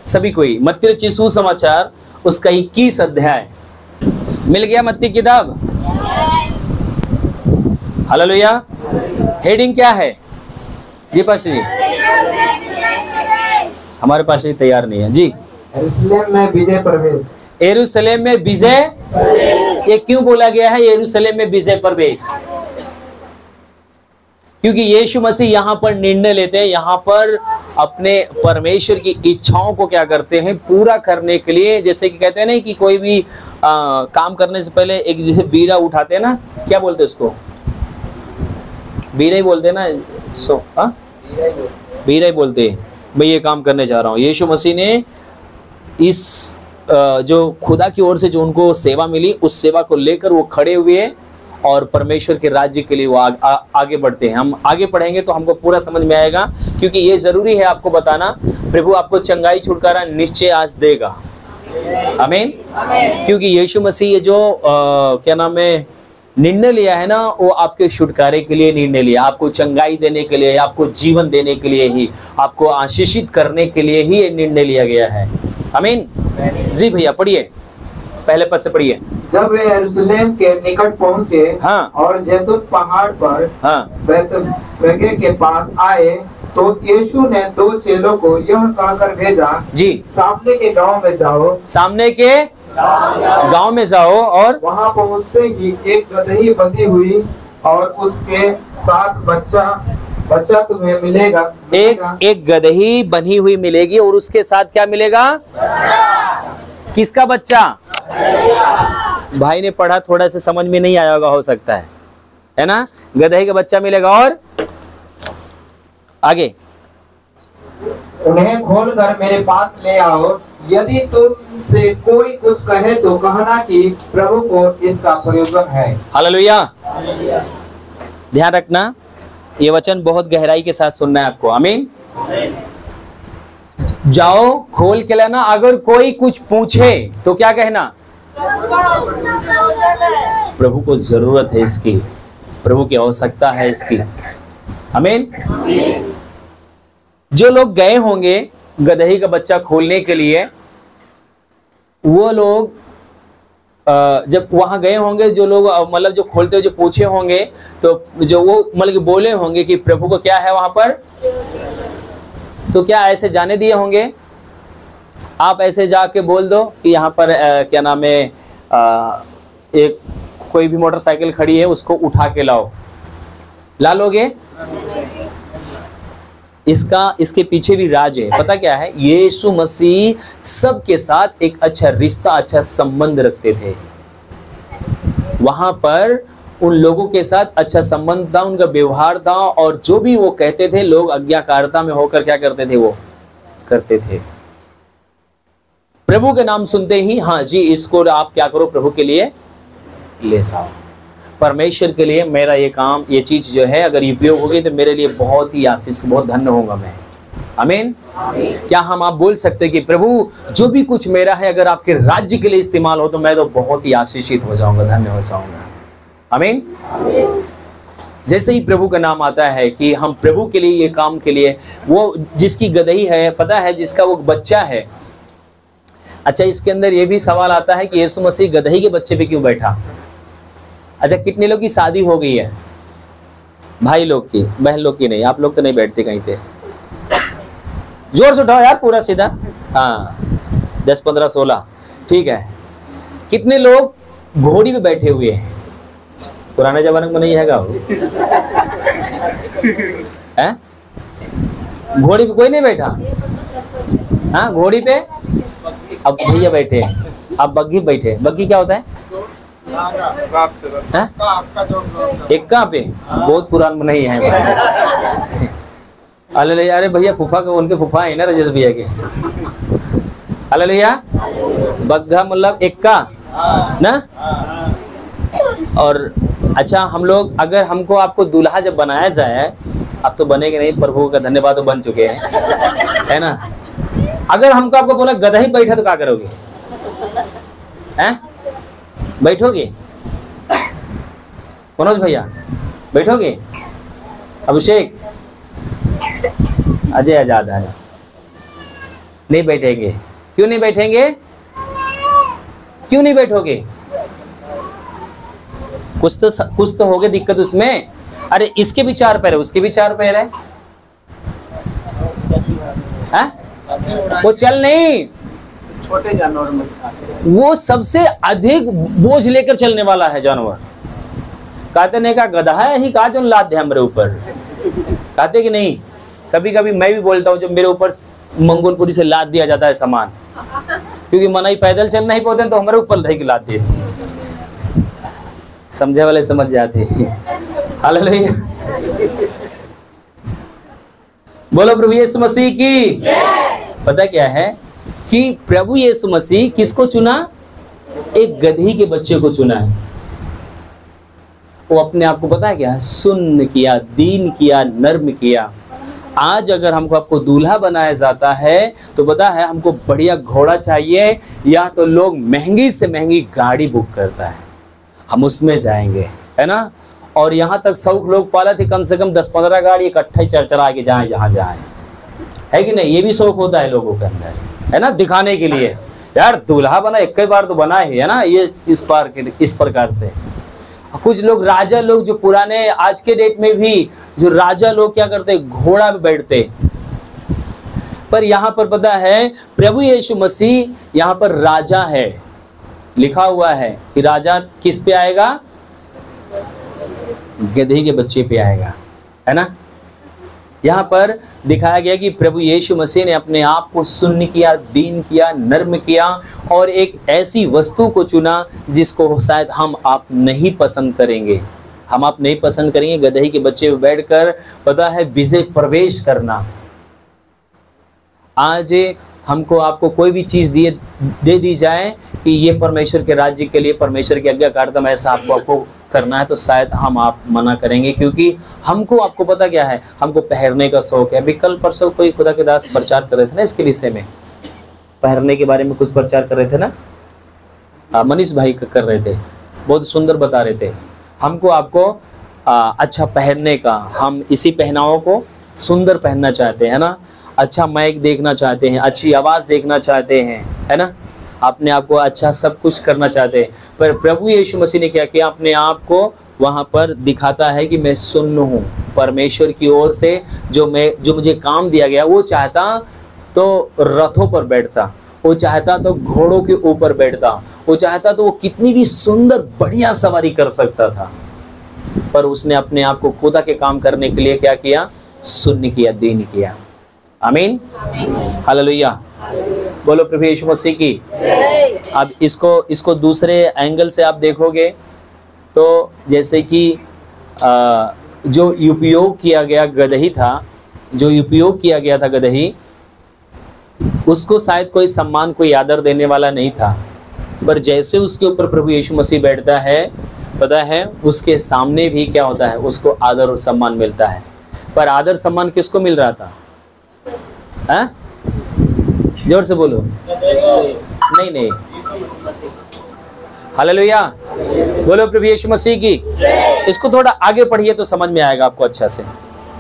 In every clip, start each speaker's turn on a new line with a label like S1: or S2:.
S1: सभी कोई मत्ती रचित सुसमाचार उसका 21 अध्याय मिल गया। मत्ती किताब, हालेलुया। हेडिंग क्या है जी पास्टर जी? हमारे पास ये तैयार नहीं है जी।
S2: यरूशलेम में विजय प्रवेश।
S1: यरूशलेम में विजय, ये क्यों बोला गया है यरूशलेम में विजय प्रवेश? क्योंकि यीशु मसीह यहाँ पर निर्णय लेते हैं, यहाँ पर अपने परमेश्वर की इच्छाओं को क्या करते हैं, पूरा करने के लिए। जैसे कि कहते हैं ना कि कोई भी काम करने से पहले एक जैसे बीड़ा उठाते हैं ना, क्या बोलते हैं उसको? बीड़ा ही बोलते हैं ना, बीड़ा ही बोलते हैं। मैं ये काम करने जा रहा हूँ। यीशु मसीह ने इस जो खुदा की ओर से जो उनको सेवा मिली, उस सेवा को लेकर वो खड़े हुए और परमेश्वर के राज्य के लिए वो आगे बढ़ते हैं। हम आगे पढ़ेंगे तो हमको पूरा समझ में आएगा, क्योंकि ये जरूरी है आपको बताना। प्रभु आपको चंगाई छुटकारा निश्चय आज देगा, आमीन। क्योंकि यीशु मसीह ये जो क्या नाम है निर्णय लिया है ना, वो आपके छुटकारे के लिए निर्णय लिया, आपको चंगाई देने के लिए, आपको जीवन देने के लिए ही, आपको आशीषित करने के लिए ही ये निर्णय लिया गया है, आमीन। जी भैया पढ़िए, पहले पद से पढ़िए।
S2: जब वे यरूशलेम के निकट पहुँचे,
S1: हाँ,
S2: और जैतून पहाड़ पर
S1: हाँ,
S2: बैतफगे के पास आए, तो यीशु ने 2 चेलों को यह कहकर भेजा
S1: जी,
S2: सामने के गांव में जाओ,
S1: सामने के गांव में जाओ, और
S2: वहां पहुंचते ही एक गदही बंधी हुई और उसके साथ बच्चा तुम्हें मिलेगा।
S1: एक गदही बनी हुई मिलेगी और उसके साथ क्या मिलेगा? किसका बच्चा? भाई ने पढ़ा, थोड़ा सा समझ में नहीं आया होगा, हो सकता है ना। गदही का बच्चा मिलेगा और आगे,
S2: उन्हें खोलकर मेरे पास ले आओ। यदि तुमसे कोई कुछ कहे तो कहना कि प्रभु को इसका प्रयोजन है। हालेलुया।
S1: ध्यान रखना, ये वचन बहुत गहराई के साथ सुनना है आपको, आमीन। जाओ खोल के लाना। अगर कोई कुछ पूछे तो क्या कहना? प्रभु को जरूरत है इसकी, प्रभु की आवश्यकता है इसकी, आमीन। जो लोग गए होंगे गदही का बच्चा खोलने के लिए, वो लोग जब वहां गए होंगे, जो लोग मतलब जो खोलते हुए जो पूछे होंगे, तो जो वो मतलब बोले होंगे कि प्रभु को क्या है वहां पर, तो क्या ऐसे जाने दिए होंगे? आप ऐसे जाके बोल दो कि यहाँ पर क्या नाम है, एक कोई भी मोटरसाइकिल खड़ी है, उसको उठा के लाओ, ला लोगे? इसके पीछे भी राज है। पता क्या है? यीशु मसीह सबके साथ एक अच्छा रिश्ता, अच्छा संबंध रखते थे। वहां पर उन लोगों के साथ अच्छा संबंध था, उनका व्यवहार था, और जो भी वो कहते थे लोग आज्ञाकारिता में होकर क्या करते थे, वो करते थे। प्रभु के नाम सुनते ही, हाँ जी इसको आप क्या करो, प्रभु के लिए ले जाओ, परमेश्वर के लिए मेरा ये काम, ये चीज जो है अगर उपयोग होगी तो मेरे लिए बहुत ही आशीष, बहुत धन्य होगा मैं, आमीन। क्या हम आप बोल सकते हैं कि प्रभु जो भी कुछ मेरा है अगर आपके राज्य के लिए इस्तेमाल हो तो मैं तो बहुत ही आशीषित हो जाऊंगा, धन्य हो जाऊंगा, आमीन। जैसे ही प्रभु का नाम आता है कि हम प्रभु के लिए ये काम के लिए, वो जिसकी गदही है, पता है जिसका वो बच्चा है। अच्छा, इसके अंदर ये भी सवाल आता है कि यीशु मसीह गदही के बच्चे पे क्यों बैठा? अच्छा, कितने लोग की शादी हो गई है? भाई लोग की, बहन लोग की नहीं, आप लोग तो नहीं बैठते कहीं पे। जोर से उठाओ यार, पूरा सीधा। हाँ, 10, 15, 16, ठीक है। कितने लोग घोड़ी पे बैठे हुए हैं? पुराने जमाने में नहीं हैगा है? घोड़ी पे कोई नहीं बैठा? हाँ, घोड़ी पे अब भैया बैठे, अब बग्घी बैठे। बग्घी क्या होता है? एक्का पे, बहुत पुरान नहीं है। अरे भैया फूफा के, उनके फूफा है ना राजेश भैया के। भैया बग्घा मतलब एक्का ना। और अच्छा, हम लोग अगर हमको आपको दूल्हा जब बनाया जाए, अब तो बनेंगे नहीं, प्रभु का धन्यवाद तो बन चुके हैं, है ना। अगर हमको आपको बोला गदही बैठा तो क्या करोगे? हैं? बैठोगे? मनोज भैया बैठोगे? अभिषेक, अजय आजाद है। नहीं बैठेंगे। क्यों नहीं बैठेंगे? क्यों नहीं बैठोगे? कुछ तो होगे दिक्कत उसमें। अरे इसके भी 4 पैर है, उसके भी 4 पैर है, वो चल नहीं,
S2: छोटे जानवर में
S1: वो सबसे अधिक बोझ लेकर चलने वाला है जानवर। कहते नहीं, का गधा है ही, कहा जो लाद दे हमारे ऊपर, कहते कि नहीं? कभी कभी मैं भी बोलता हूँ, जब मेरे ऊपर मंगोलपुरी से लाद दिया जाता है सामान, क्योंकि मना ही पैदल चल नहीं पाते तो हमारे ऊपर रह के लाद देते। समझे वाले समझ जाते हैं। हालेलुया, बोलो प्रभु यीशु मसीह की। पता क्या है कि प्रभु यीशु मसीह किसको चुना? एक गधी के बच्चे को चुना है। वो अपने आप को पता है क्या? सुन्न किया, दीन किया, नर्म किया। आज अगर हमको आपको दूल्हा बनाया जाता है तो पता है हमको बढ़िया घोड़ा चाहिए, या तो लोग महंगी से महंगी गाड़ी बुक करता है, हम उसमें जाएंगे, है ना। और यहाँ तक शौक लोग पाला थे, कम से कम 10-15 गाड़ी इकट्ठा ही चरचरा के जाए जहाँ जाए, है कि नहीं? ये भी शौक होता है लोगों के अंदर, है ना, दिखाने के लिए। यार दूल्हा बना, एक बार तो बना है ना, ये इस प्रकार से। कुछ लोग राजा लोग जो पुराने, आज के डेट में भी जो राजा लोग क्या करते, घोड़ा पे बैठते। पर यहाँ पर पता है प्रभु यीशु मसीह यहाँ पर राजा है, लिखा हुआ है कि राजा किस पे आएगा? गधे के बच्चे पे आएगा, है ना। यहाँ पर दिखाया गया कि प्रभु यीशु मसीह ने अपने आप को सुन्न किया, दीन किया, नर्म किया, और एक ऐसी वस्तु को चुना जिसको शायद हम आप नहीं पसंद करेंगे। हम आप नहीं पसंद करेंगे गधे के बच्चे पे बैठकर, पता है, विजय प्रवेश करना। आज हमको आपको कोई भी चीज़ दे दी जाए कि ये परमेश्वर के राज्य के लिए, परमेश्वर की आज्ञाकारिता में ऐसा आपको करना है, तो शायद हम आप मना करेंगे, क्योंकि हमको, आपको पता क्या है, हमको पहनने का शौक है। अभी कल परसों कोई खुदा के दास प्रचार कर रहे थे ना इसके विषय में, पहनने के बारे में कुछ प्रचार कर रहे थे ना, मनीष भाई कर रहे थे, बहुत सुंदर बता रहे थे। हमको आपको अच्छा पहनने का, हम इसी पहनावों को सुंदर पहनना चाहते हैं ना, अच्छा माइक देखना चाहते हैं, अच्छी आवाज़ देखना चाहते हैं, है ना, अपने आप को अच्छा सब कुछ करना चाहते हैं। पर प्रभु यीशु मसीह ने क्या किया? अपने आप को वहाँ पर दिखाता है कि मैं सुन्न हूँ, परमेश्वर की ओर से जो मुझे काम दिया गया। वो चाहता तो रथों पर बैठता, वो चाहता तो घोड़ों के ऊपर बैठता, वो चाहता तो वो कितनी भी सुंदर बढ़िया सवारी कर सकता था, पर उसने अपने आप को खुदा के काम करने के लिए क्या किया? सुन्न किया, दीन किया। आमीन, हालेलुया, बोलो प्रभु यीशु मसीह की। अब इसको दूसरे एंगल से आप देखोगे तो जैसे कि जो उपयोग किया गया गदही था, जो उपयोग किया गया था गदही, उसको शायद कोई सम्मान, कोई आदर देने वाला नहीं था, पर जैसे उसके ऊपर प्रभु यीशु मसीह बैठता है, पता है उसके सामने भी क्या होता है? उसको आदर और सम्मान मिलता है। पर आदर सम्मान किसको मिल रहा था? हाँ? जोर से बोलो। नहीं, हालेलुया, बोलो प्रभु यीशु मसीह की। इसको थोड़ा आगे पढ़िए तो समझ में आएगा आपको अच्छा से।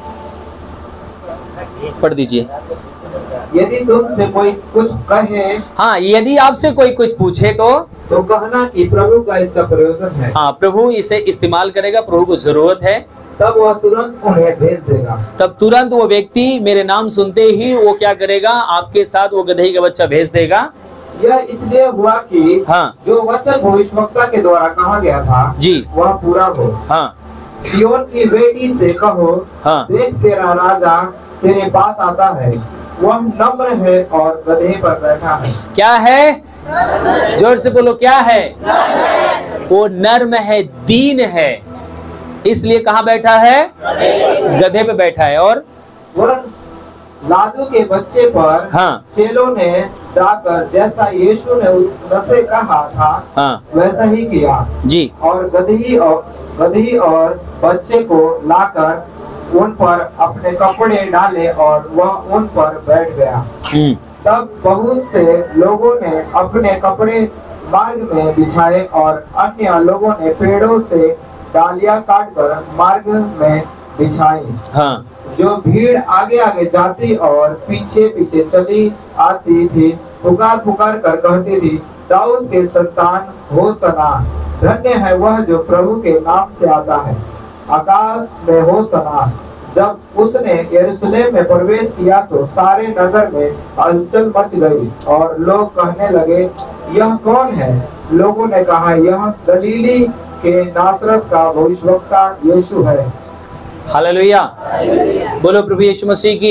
S1: पढ़ दीजिए।
S2: यदि तुमसे कोई कुछ कहे,
S1: हाँ, यदि आपसे कोई कुछ पूछे तो
S2: कहना कि प्रभु का इसका प्रयोजन है।
S1: हाँ, प्रभु इसे इस्तेमाल करेगा, प्रभु को जरूरत है,
S2: तब वह तुरंत उन्हें भेज देगा।
S1: तब तुरंत वो व्यक्ति मेरे नाम सुनते ही वो क्या करेगा? आपके साथ वो गदही का बच्चा भेज देगा।
S2: यह इसलिए हुआ कि जो वचन भविष्यवक्ता के द्वारा कहा गया था
S1: जी,
S2: वह पूरा हो। सियोन की बेटी से कहो, देख तेरा राजा तेरे पास आता है, वह नम्र है और गधे पर बैठा है। क्या है?
S1: जोर से बोलो, क्या है? वो नर्म है, दीन है, इसलिए कहाँ बैठा है? गधे पे बैठा है। और
S2: लादू के बच्चे पर चेलों ने जाकर जैसा यीशु ने उनसे कहा था वैसा ही किया
S1: जी,
S2: और गधी और बच्चे को लाकर उन पर अपने कपड़े डाले और वह उन पर बैठ गया। तब बहुत से लोगों ने अपने कपड़े मार्ग में बिछाए और अन्य लोगों ने पेड़ों से डालियां काटकर मार्ग में बिछाई।
S1: हाँ,
S2: जो भीड़ आगे आगे जाती और पीछे पीछे चली आती थी, पुकार पुकार कर कहती थी, दाऊद के संतान होसना, धन्य है वह जो प्रभु के नाम से आता है, आकाश में होसना। जब उसने यरूशलेम में प्रवेश किया तो सारे नगर में हलचल मच गई और लोग कहने लगे, यह कौन है? लोगों ने कहा, यह गलीली के नासरत का भविष्यवक्ता यीशु है।
S1: हालेलुया, बोलो प्रभु यीशु मसीह की।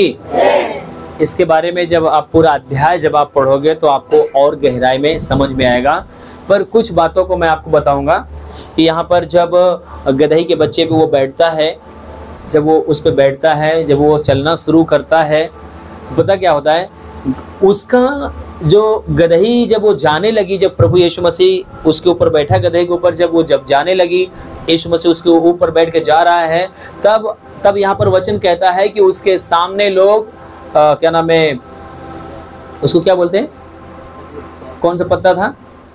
S1: इसके बारे में जब आप पूरा अध्याय जब आप पढ़ोगे तो आपको और गहराई में समझ में आएगा। पर कुछ बातों को मैं आपको बताऊंगा कि यहाँ पर जब गदही के बच्चे पे वो बैठता है, जब वो उस पे बैठता है, जब वो चलना शुरू करता है, तो पता क्या होता है, उसका जो गदही जब वो जाने लगी, जब प्रभु यीशु मसीह उसके ऊपर बैठा गदही के ऊपर, जब वो जाने लगी, यीशु मसीह उसके ऊपर बैठ के जा रहा है, तब यहाँ पर वचन कहता है कि उसके सामने लोग क्या नाम है उसको, क्या बोलते हैं, कौन सा पत्ता था,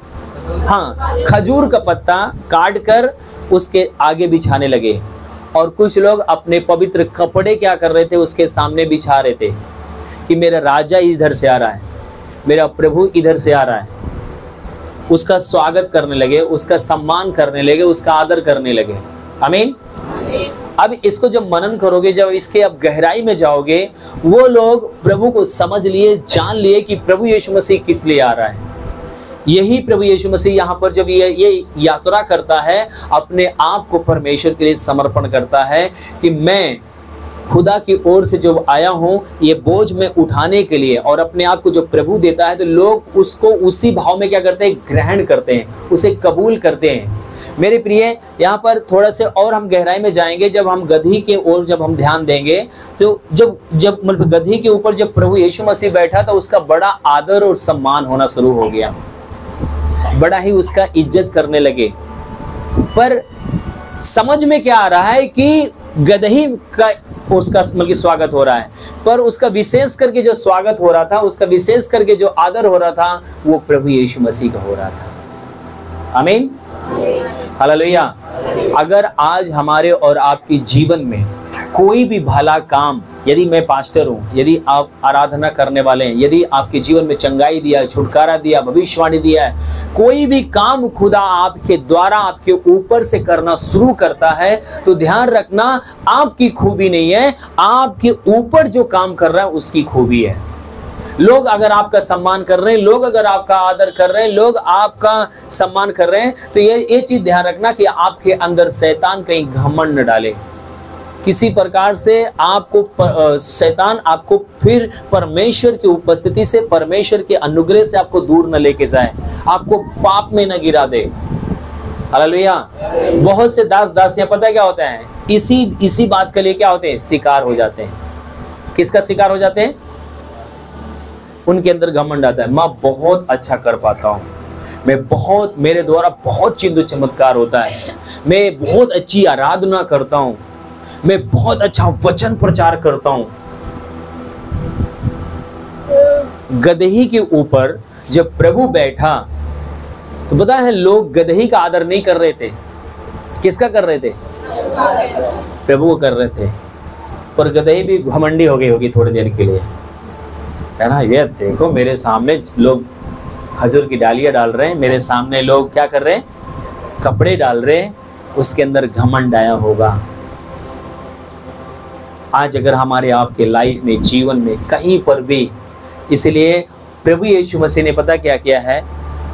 S1: हाँ, खजूर का पत्ता काट कर उसके आगे बिछाने लगे। और कुछ लोग अपने पवित्र कपड़े क्या कर रहे थे, उसके सामने बिछा रहे थे कि मेरा राजा इधर से आ रहा है, मेरा प्रभु इधर से आ रहा है। उसका स्वागत करने लगे, उसका सम्मान करने लगे, उसका आदर करने लगे। आमीन। अब इसको जब मनन करोगे, जब इसके अब गहराई में जाओगे, वो लोग प्रभु को समझ लिए, जान लिए कि प्रभु यीशु मसीह किस लिए आ रहा है। यही प्रभु यीशु मसीह यहाँ पर जब ये यात्रा करता है, अपने आप को परमेश्वर के लिए समर्पण करता है कि मैं खुदा की ओर से जो आया हूँ, ये बोझ में उठाने के लिए, और अपने आप को जो प्रभु देता है तो लोग उसको उसी भाव में क्या करते हैं, ग्रहण करते हैं, उसे कबूल करते हैं। मेरे प्रिय, यहाँ पर थोड़ा से और हम गहराई में जाएंगे। जब हम गदही के ओर जब हम ध्यान देंगे तो जब मतलब गदही के ऊपर जब प्रभु यीशु मसीह बैठा तो उसका बड़ा आदर और सम्मान होना शुरू हो गया, बड़ा ही उसका इज्जत करने लगे। पर समझ में क्या आ रहा है कि गदही का उसका मतलब स्वागत हो रहा है, पर उसका विशेष करके जो स्वागत हो रहा था, उसका विशेष करके जो आदर हो रहा था, वो प्रभु यीशु मसीह का हो रहा था। आमीन, हालेलुया। अगर आज हमारे और आपके जीवन में कोई भी भला काम, यदि मैं पास्टर हूँ, यदि आप आराधना करने वाले हैं, यदि आपके जीवन में चंगाई दिया, छुटकारा दिया, भविष्यवाणी दिया है, कोई भी काम खुदा आपके द्वारा आपके ऊपर से करना शुरू करता है, तो ध्यान रखना, आपकी खूबी नहीं है, आपके ऊपर जो काम कर रहा है उसकी खूबी है। लोग अगर आपका सम्मान कर रहे हैं, लोग अगर आपका आदर कर रहे हैं, लोग आपका सम्मान कर रहे हैं, तो ये चीज ध्यान रखना कि आपके अंदर शैतान कहीं घमंड न डाले। किसी प्रकार से आपको शैतान आपको फिर परमेश्वर की उपस्थिति से, परमेश्वर के अनुग्रह से आपको दूर न लेके जाए, आपको पाप में न गिरा दे। हालेलुया। बहुत से दास दासियां पता है क्या होता है, इसी बात के लिए क्या होते हैं, शिकार हो जाते हैं। किसका शिकार हो जाते हैं? उनके अंदर घमंड आता है, मैं बहुत अच्छा कर पाता हूँ, मेरे द्वारा बहुत चिन्ह चमत्कार होता है, मैं बहुत अच्छी आराधना करता हूँ, मैं बहुत अच्छा वचन प्रचार करता हूं। गदही के ऊपर जब प्रभु बैठा तो पता है लोग गदही का आदर नहीं कर रहे थे, किसका कर रहे थे? प्रभु को कर रहे थे। पर गदही भी घमंडी हो गई होगी थोड़ी देर के लिए, है ना। ये देखो मेरे सामने लोग खजूर की डालियां डाल रहे हैं, मेरे सामने लोग क्या कर रहे हैं, कपड़े डाल रहे हैं, उसके अंदर घमंड आया होगा। आज अगर हमारे आपके लाइफ में, जीवन में कहीं पर भी, इसलिए प्रभु यीशु मसीह ने पता क्या किया है,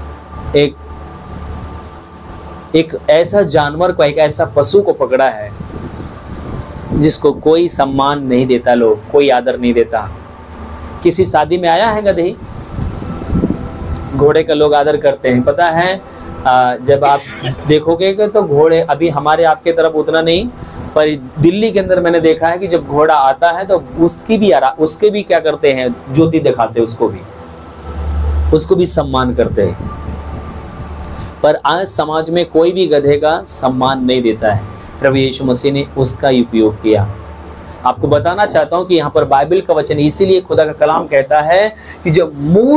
S1: एक ऐसा जानवर को, एक ऐसा पशु को पकड़ा है जिसको कोई सम्मान नहीं देता, लोग कोई आदर नहीं देता। किसी शादी में आया है गदही, घोड़े का लोग आदर करते हैं, पता है। जब आप देखोगे तो घोड़े अभी हमारे आपके तरफ उतना नहीं, पर दिल्ली के अंदर मैंने देखा है कि जब घोड़ा आता है तो उसके भी क्या करते हैं, ज्योति दिखाते हैं, उसको भी सम्मान करते हैं। पर आज समाज में कोई भी गधे का सम्मान नहीं देता है। प्रभु यीशु मसीह ने उसका उपयोग किया। आपको बताना चाहता हूं कि यहाँ पर बाइबल का वचन, इसीलिए खुदा का कलाम कहता है कि जब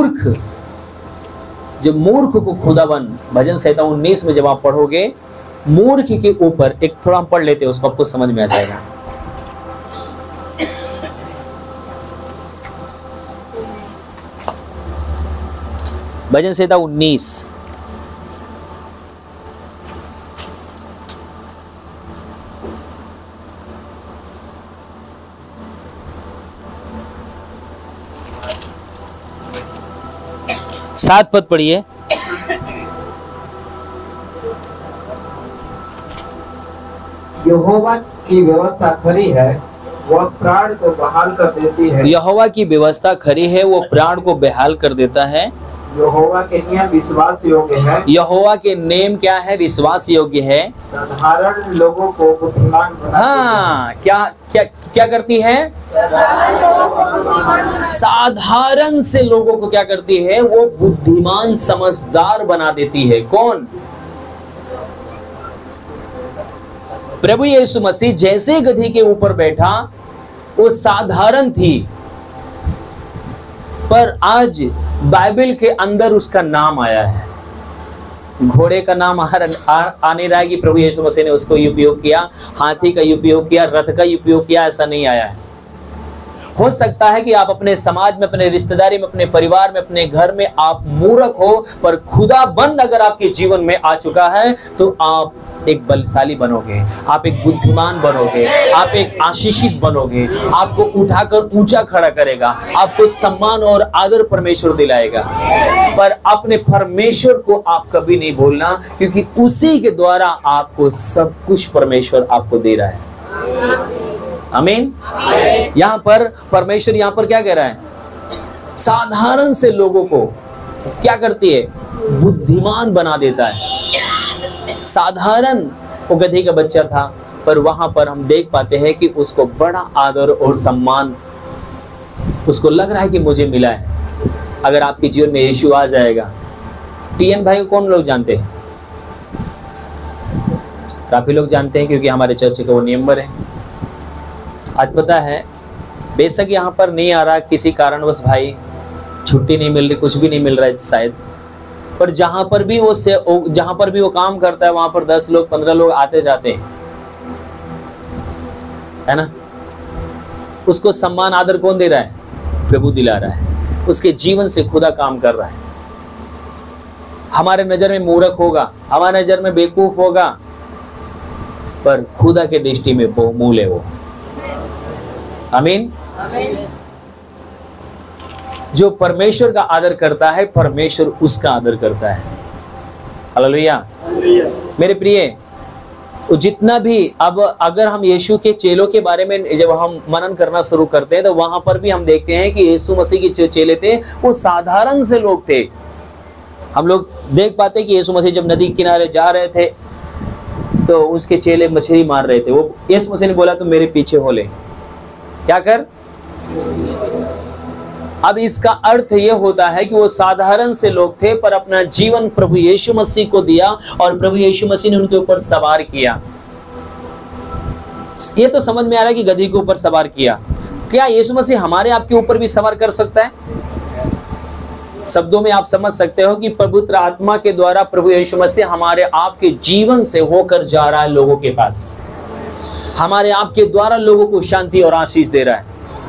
S1: मूर्ख को खुदावन, भजन संहिता 19 में जब आप पढ़ोगे, मूर्ख के ऊपर, एक थोड़ा हम पढ़ लेते हैं, उसको आपको समझ में आ जाएगा। भजन संहिता 19। सात पद पढ़िए।
S2: यहोवा की व्यवस्था खरी है, वह प्राण को बहाल कर देती है।
S1: यहोवा की व्यवस्था खरी है, वो प्राण को बहाल कर देता है।
S2: यहोवा के नियम विश्वास योग्य है।
S1: यहोवा के नेम क्या है? विश्वास योग्य है।
S2: साधारण लोगों को बुद्धिमान बनाती
S1: हाँ, क्या क्या क्या करती है? साधारण से लोगों को क्या करती है? वो बुद्धिमान समझदार बना देती है। कौन? प्रभु यीशु मसीह जैसे गधी के ऊपर बैठा, वो साधारण थी, पर आज बाइबल के अंदर उसका नाम आया है। घोड़े का नाम आ नहीं रहा है कि प्रभु यीशु मसीह ने उसको उपयोग किया, हाथी का उपयोग किया, रथ का उपयोग किया, ऐसा नहीं आया है। हो सकता है कि आप अपने समाज में, अपने रिश्तेदारी में, अपने परिवार में, अपने घर में आप मूर्ख हो, पर खुदाबंद अगर आपके जीवन में आ चुका है तो आप एक बलशाली बनोगे, आप एक बुद्धिमान बनोगे, आप एक आशीषित बनोगे, आपको उठाकर ऊंचा खड़ा करेगा, आपको सम्मान और आदर परमेश्वर दिलाएगा। पर अपने परमेश्वर को आप कभी नहीं भूलना, क्योंकि उसी के द्वारा आपको सब कुछ परमेश्वर आपको दे रहा है। आमीन। यहाँ पर परमेश्वर यहाँ पर क्या कह रहा है? साधारण से लोगों को क्या करती है? बुद्धिमान बना देता है। साधारण वो गधे का बच्चा था, पर वहां पर हम देख पाते हैं कि उसको बड़ा आदर और सम्मान उसको लग रहा है कि मुझे मिला है। अगर आपके जीवन में यीशु आ जाएगा, टीएन भाई को कौन लोग जानते हैं? काफी लोग जानते हैं, क्योंकि हमारे चर्च का वो मेंबर है। आज पता है, बेशक यहाँ पर नहीं आ रहा किसी कारणवश, भाई छुट्टी नहीं मिल रही, कुछ भी नहीं मिल रहा है शायद, पर जहां पर भी वो काम करता है, वहां पर 10 लोग 15 लोग आते जाते हैं, है ना? उसको सम्मान आदर कौन दे रहा है? प्रभु दिला रहा है। उसके जीवन से खुदा काम कर रहा है। हमारे नजर में मूर्ख होगा, हमारे नजर में बेवकूफ होगा, पर खुदा के दृष्टि में बहुमूल है वो। आमीन। जो परमेश्वर का आदर करता है, परमेश्वर उसका आदर करता है। हालेलुया। मेरे प्रिय, जितना भी अब अगर हम यीशु के चेलों के बारे में जब हम मनन करना शुरू करते हैं, तो वहां पर भी हम देखते हैं कि यीशु मसीह के जो चेले थे वो साधारण से लोग थे। हम लोग देख पाते हैं कि यीशु मसीह जब नदी किनारे जा रहे थे तो उसके चेले मछली मार रहे थे। वो यीशु मसीह ने बोला तुम मेरे पीछे हो ले, क्या कर। अब इसका अर्थ यह होता है कि वो साधारण से लोग थे, पर अपना जीवन प्रभु यीशु मसीह को दिया और प्रभु यीशु मसीह ने उनके ऊपर सवार किया। ये तो समझ में आ रहा है कि गधी के ऊपर सवार किया। क्या यीशु मसीह हमारे आपके ऊपर भी सवार कर सकता है? शब्दों में आप समझ सकते हो कि पवित्र आत्मा के द्वारा प्रभु यीशु मसीह हमारे आपके जीवन से होकर जा रहा है लोगों के पास, हमारे आपके द्वारा लोगों को शांति और आशीष दे रहा है।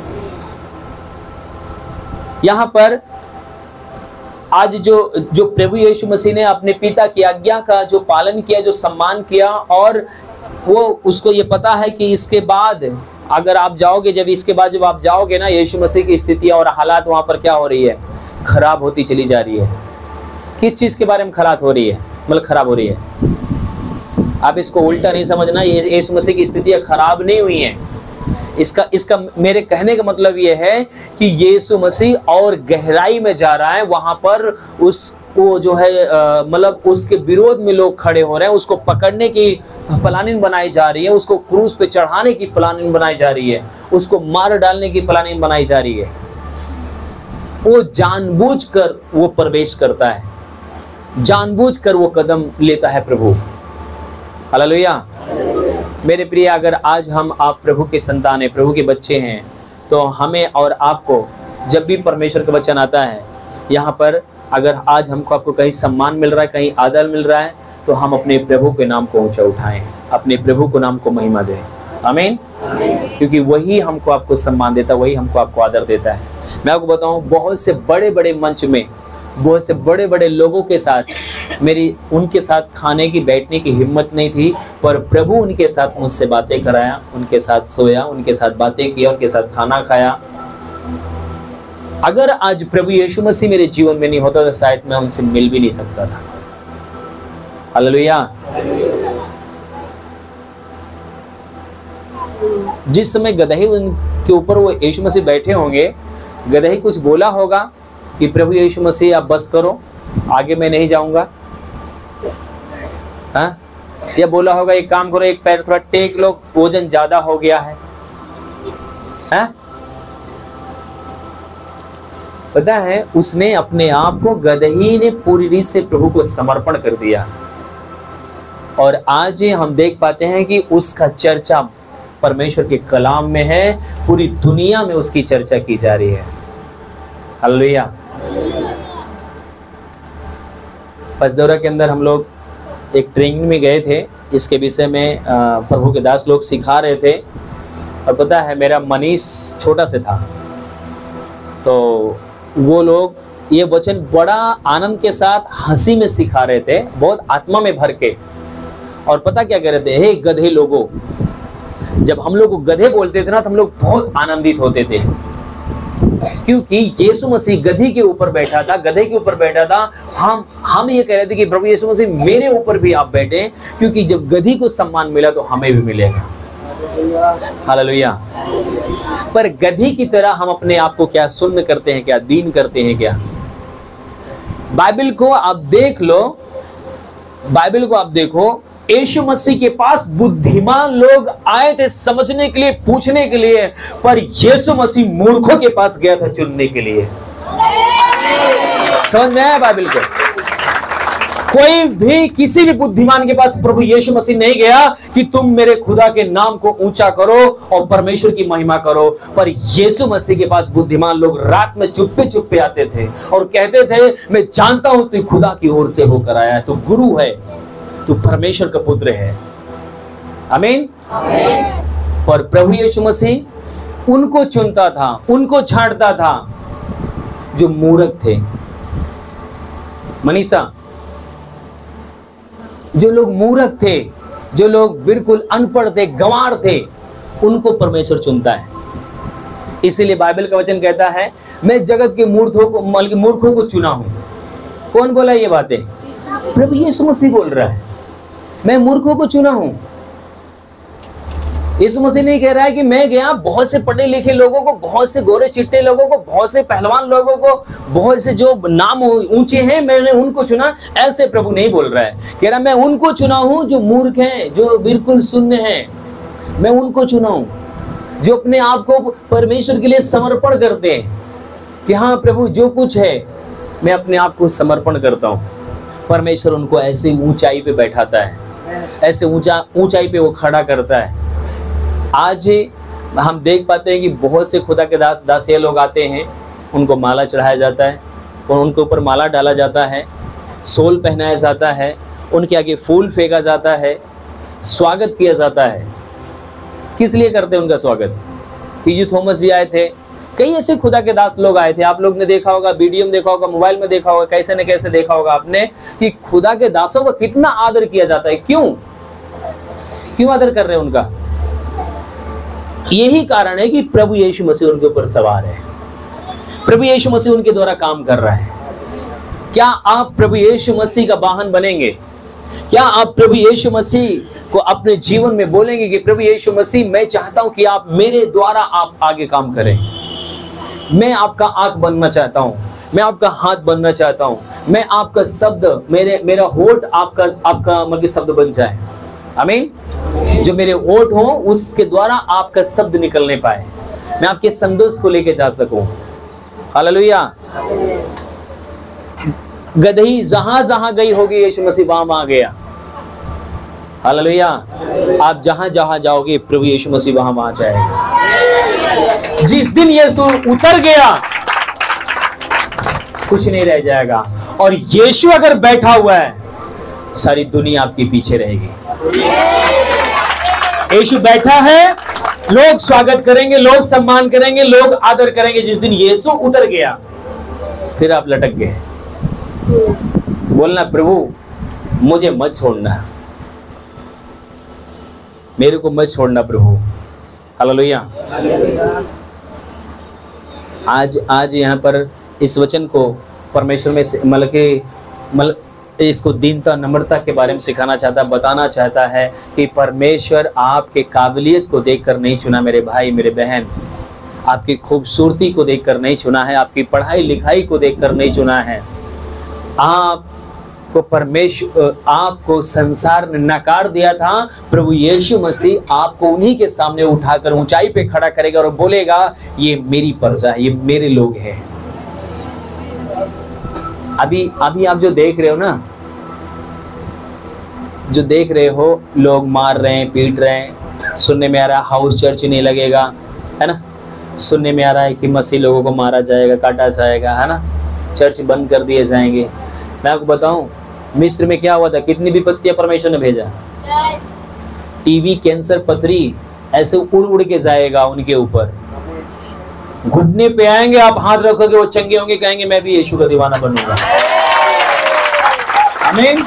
S1: यहां पर आज जो प्रभु यीशु मसीह ने अपने पिता की आज्ञा का जो पालन किया, जो सम्मान किया, और वो उसको ये पता है कि इसके बाद अगर आप जाओगे, जब आप जाओगे ना, यीशु मसीह की स्थिति और हालात वहां पर क्या हो रही है? खराब होती चली जा रही है। किस चीज के बारे में खराब हो रही है? मतलब खराब हो रही है। आप इसको उल्टा नहीं समझना, यीशु मसीह की स्थितियां खराब नहीं हुई हैं। इसका मेरे कहने का मतलब यह है कि यीशु मसीह और गहराई में जा रहा है। वहां पर उसको जो है मतलब उसके विरोध में लोग खड़े हो रहे हैं, उसको पकड़ने की प्लानिंग बनाई जा रही है, उसको क्रूस पे चढ़ाने की प्लानिंग बनाई जा रही है, उसको मार डालने की प्लानिंग बनाई जा रही है। वो जानबूझकर वो प्रवेश करता है, जानबूझकर वो कदम लेता है प्रभु। हालेलुया। मेरे प्रिय, अगर आज आप प्रभु के संतान हैं, प्रभु के बच्चे हैं, तो हमें और आपको जब भी परमेश्वर का वचन आता है, यहाँ पर अगर आज हमको आपको कहीं सम्मान मिल रहा है, कहीं आदर मिल रहा है, तो हम अपने प्रभु के नाम को ऊंचा उठाएं, अपने प्रभु को नाम को महिमा दें। आमीन। क्योंकि वही हमको आपको सम्मान देता है, वही हमको आपको आदर देता है। मैं आपको बताऊं, बहुत से बड़े बड़े मंच में बहुत से बड़े बड़े लोगों के साथ मेरी उनके साथ खाने की बैठने की हिम्मत नहीं थी, पर प्रभु उनके साथ मुझसे बातें कराया, उनके साथ सोया, उनके साथ बातें किया, उनके साथ खाना खाया। अगर आज प्रभु यीशु मसीह मेरे जीवन में नहीं होता तो शायद मैं उनसे मिल भी नहीं सकता था। हालेलुया। जिस समय गदही उनके ऊपर वो यीशु मसीह बैठे होंगे, गदही कुछ बोला होगा कि प्रभु यीशु मसीह आप बस करो, आगे मैं नहीं जाऊंगा। हाँ, या बोला होगा एक काम करो, एक पैर थोड़ा टेक लो, वजन ज्यादा हो गया है। हाँ? पता है, उसने अपने आप को, गदही ने पूरी रीत से प्रभु को समर्पण कर दिया। और आज हम देख पाते हैं कि उसका चर्चा परमेश्वर के कलाम में है, पूरी दुनिया में उसकी चर्चा की जा रही है। हालेलुया। पसदौरा के अंदर हम लोग एक ट्रेनिंग में गए थे, इसके विषय में प्रभु के दास लोग सिखा रहे थे। और पता है, मेरा मनीष छोटा से था, तो वो लोग ये वचन बड़ा आनंद के साथ हंसी में सिखा रहे थे, बहुत आत्मा में भर के। और पता क्या कह रहे थे, हे गधे लोगों। जब हम लोग को गधे बोलते थे ना, तो हम लोग बहुत आनंदित होते थे, क्योंकि यीशु मसीह गधी के ऊपर बैठा था, गधे के ऊपर बैठा था। हम ये कह रहे थे कि प्रभु यीशु मसीह मेरे ऊपर भी आप बैठे, क्योंकि जब गधी को सम्मान मिला तो हमें भी मिलेगा। हालेलुया। पर गधी की तरह हम अपने आप को क्या शून्य करते हैं, क्या दीन करते हैं क्या? बाइबल को आप देख लो, बाइबल को आप देखो, यीशु मसीह के पास बुद्धिमान लोग आए थे समझने के लिए, पूछने के लिए, पर यीशु मसीह मूर्खों के पास गया था चुनने के लिए। समझ में आया बाइबल को? कोई भी किसी भी बुद्धिमान के पास प्रभु यीशु मसीह नहीं गया कि तुम मेरे खुदा के नाम को ऊंचा करो और परमेश्वर की महिमा करो, पर यीशु मसीह के पास बुद्धिमान लोग रात में चुप्पे चुप्पे आते थे और कहते थे, मैं जानता हूं तू खुदा की ओर से होकर आया है, तू गुरु है, तू परमेश्वर का पुत्र है। आमीन। पर प्रभु यीशु मसीह उनको चुनता था, उनको छांटता था जो मूर्ख थे। मनीषा, जो लोग मूर्ख थे, जो लोग बिल्कुल अनपढ़ थे, गंवार थे, उनको परमेश्वर चुनता है। इसीलिए बाइबल का वचन कहता है, मैं जगत के मूर्खों को चुना हूं। कौन बोला ये बातें? प्रभु यीशु मसीह बोल रहा है, मैं मूर्खों को चुना हूं। यीशु मसीह नहीं कह रहा है कि मैं गया बहुत से पढ़े लिखे लोगों को, बहुत से गोरे चिट्टे लोगों को, बहुत से पहलवान लोगों को, बहुत से जो नाम ऊंचे हैं, मैंने उनको चुना। ऐसे प्रभु नहीं बोल रहा है। कह रहा मैं उनको चुना हूं जो मूर्ख हैं, जो बिल्कुल शून्य हैं। मैं उनको चुना हूं जो अपने आप को परमेश्वर के लिए समर्पण करते हैं कि हाँ प्रभु, जो कुछ है मैं अपने आप को समर्पण करता हूं। परमेश्वर उनको ऐसे ऊंचाई पे बैठाता है, ऐसे ऊंचाई पे वो खड़ा करता है। आज हम देख पाते हैं कि बहुत से खुदा के दास दासिया लोग आते हैं, उनको माला चढ़ाया जाता है और उनके ऊपर माला डाला जाता है, सोल पहनाया जाता है, उनके आगे फूल फेंका जाता है, स्वागत किया जाता है। किस लिए करते हैं उनका स्वागत? टीजी थॉमस जी आए थे, कई ऐसे खुदा के दास लोग आए थे। आप लोग ने देखा होगा, वीडियो में देखा होगा, मोबाइल में देखा होगा, कैसे न कैसे देखा होगा आपने कि खुदा के दासों का कितना आदर किया जाता है। क्यों आदर कर रहे हैं उनका? यही कारण है कि प्रभु यीशु मसीह उनके ऊपर सवार है, प्रभु यीशु मसीह उनके द्वारा काम कर रहा है। क्या आप प्रभु यीशु मसीह का वाहन बनेंगे? क्या आप प्रभु यीशु मसीह को अपने जीवन में बोलेंगे कि प्रभु यीशु मसीह, मैं चाहता हूं कि आप मेरे द्वारा आप आगे काम करें। मैं आपका आंख बनना चाहता हूं, मैं आपका हाथ बनना चाहता हूं, मैं आपका शब्द, मेरा होठ आपका मतलब शब्द बन जाए। आमीन। जो मेरे होठ हो उसके द्वारा आपका शब्द निकलने पाए, मैं आपके संदेश को लेके जा सकूं। हालेलुया। गदही जहां जहां गई होगी, यीशु मसीह वहां आ गया। हालेलुया। आप जहां जहां जाओगे, प्रभु यीशु मसीह वहां जाएगा। जिस दिन यीशु उतर गया, कुछ नहीं रह जाएगा। और यीशु अगर बैठा हुआ है, सारी दुनिया आपके पीछे रहेगी। यीशु बैठा है, लोग स्वागत करेंगे, लोग सम्मान करेंगे, लोग आदर करेंगे। जिस दिन यीशु उतर गया, फिर आप लटक गए। बोलना, प्रभु मुझे मत छोड़ना, मेरे को मत छोड़ना प्रभु। हालेलुया। आज यहाँ पर इस वचन को परमेश्वर में मतलब इसको दीनता नम्रता के बारे में सिखाना चाहता, बताना चाहता है कि परमेश्वर आपके काबिलियत को देखकर नहीं चुना मेरे भाई मेरे बहन, आपकी खूबसूरती को देखकर नहीं चुना है, आपकी पढ़ाई लिखाई को देखकर नहीं चुना है। आपको परमेश्वर, आपको संसार ने नकार दिया था, प्रभु यीशु मसीह आपको उन्हीं के सामने उठाकर ऊंचाई पे खड़ा करेगा और बोलेगा ये मेरी प्रजा है, ये मेरे लोग हैं। अभी आप जो देख रहे हो ना, जो देख रहे हो, लोग मार रहे हैं, पीट रहे हैं, सुनने में आ रहा है हाउस चर्च नहीं लगेगा, है ना, सुनने में आ रहा है कि मसीह लोगों को मारा जाएगा, काटा जाएगा, है ना, चर्च बंद कर दिए जाएंगे। मैं आपको बताऊं मिस्र में क्या हुआ था, कितनी विपत्तियां परमेश्वर ने भेजा। टीबी, कैंसर, पथरी ऐसे उड़ उड़ के जाएगा उनके ऊपर, घुटने पे आएंगे, आप हाथ रखोगे वो चंगे होंगे, कहेंगे मैं भी यीशु का दीवाना बनूंगा। आमीन।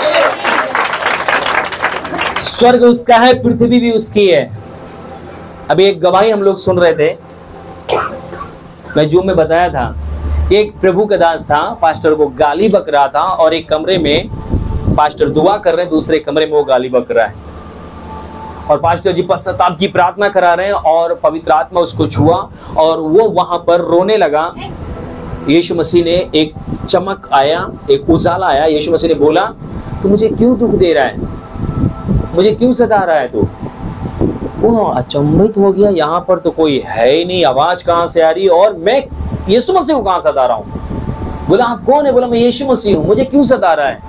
S1: स्वर्ग उसका है, पृथ्वी भी उसकी है। अभी एक गवाही हम लोग सुन रहे थे, मैं जूम में बताया था कि एक प्रभु का दास था, पास्टर को गाली बक रहा था और एक कमरे में पास्टर दुआ कर रहे हैं, दूसरे कमरे में वो गाली बक रहा है और पास्टर जी पश्चाताप की प्रार्थना करा रहे हैं और पवित्र आत्मा उसको छुआ और वो वहां पर रोने लगा। यीशु मसीह ने एक चमक आया, एक उजाला आया। यीशु मसीह ने बोला तू मुझे क्यों दुख दे रहा है, मुझे क्यों सता रहा है तू? वो अचंभित हो गया, यहाँ पर तो कोई है ही नहीं, आवाज कहाँ से आ रही है और मैं यीशु मसीह को कहाँ सता रहा हूँ? बोला आप कौन है? बोला मैं यीशु मसीह हूँ, मुझे क्यों सता रहा है?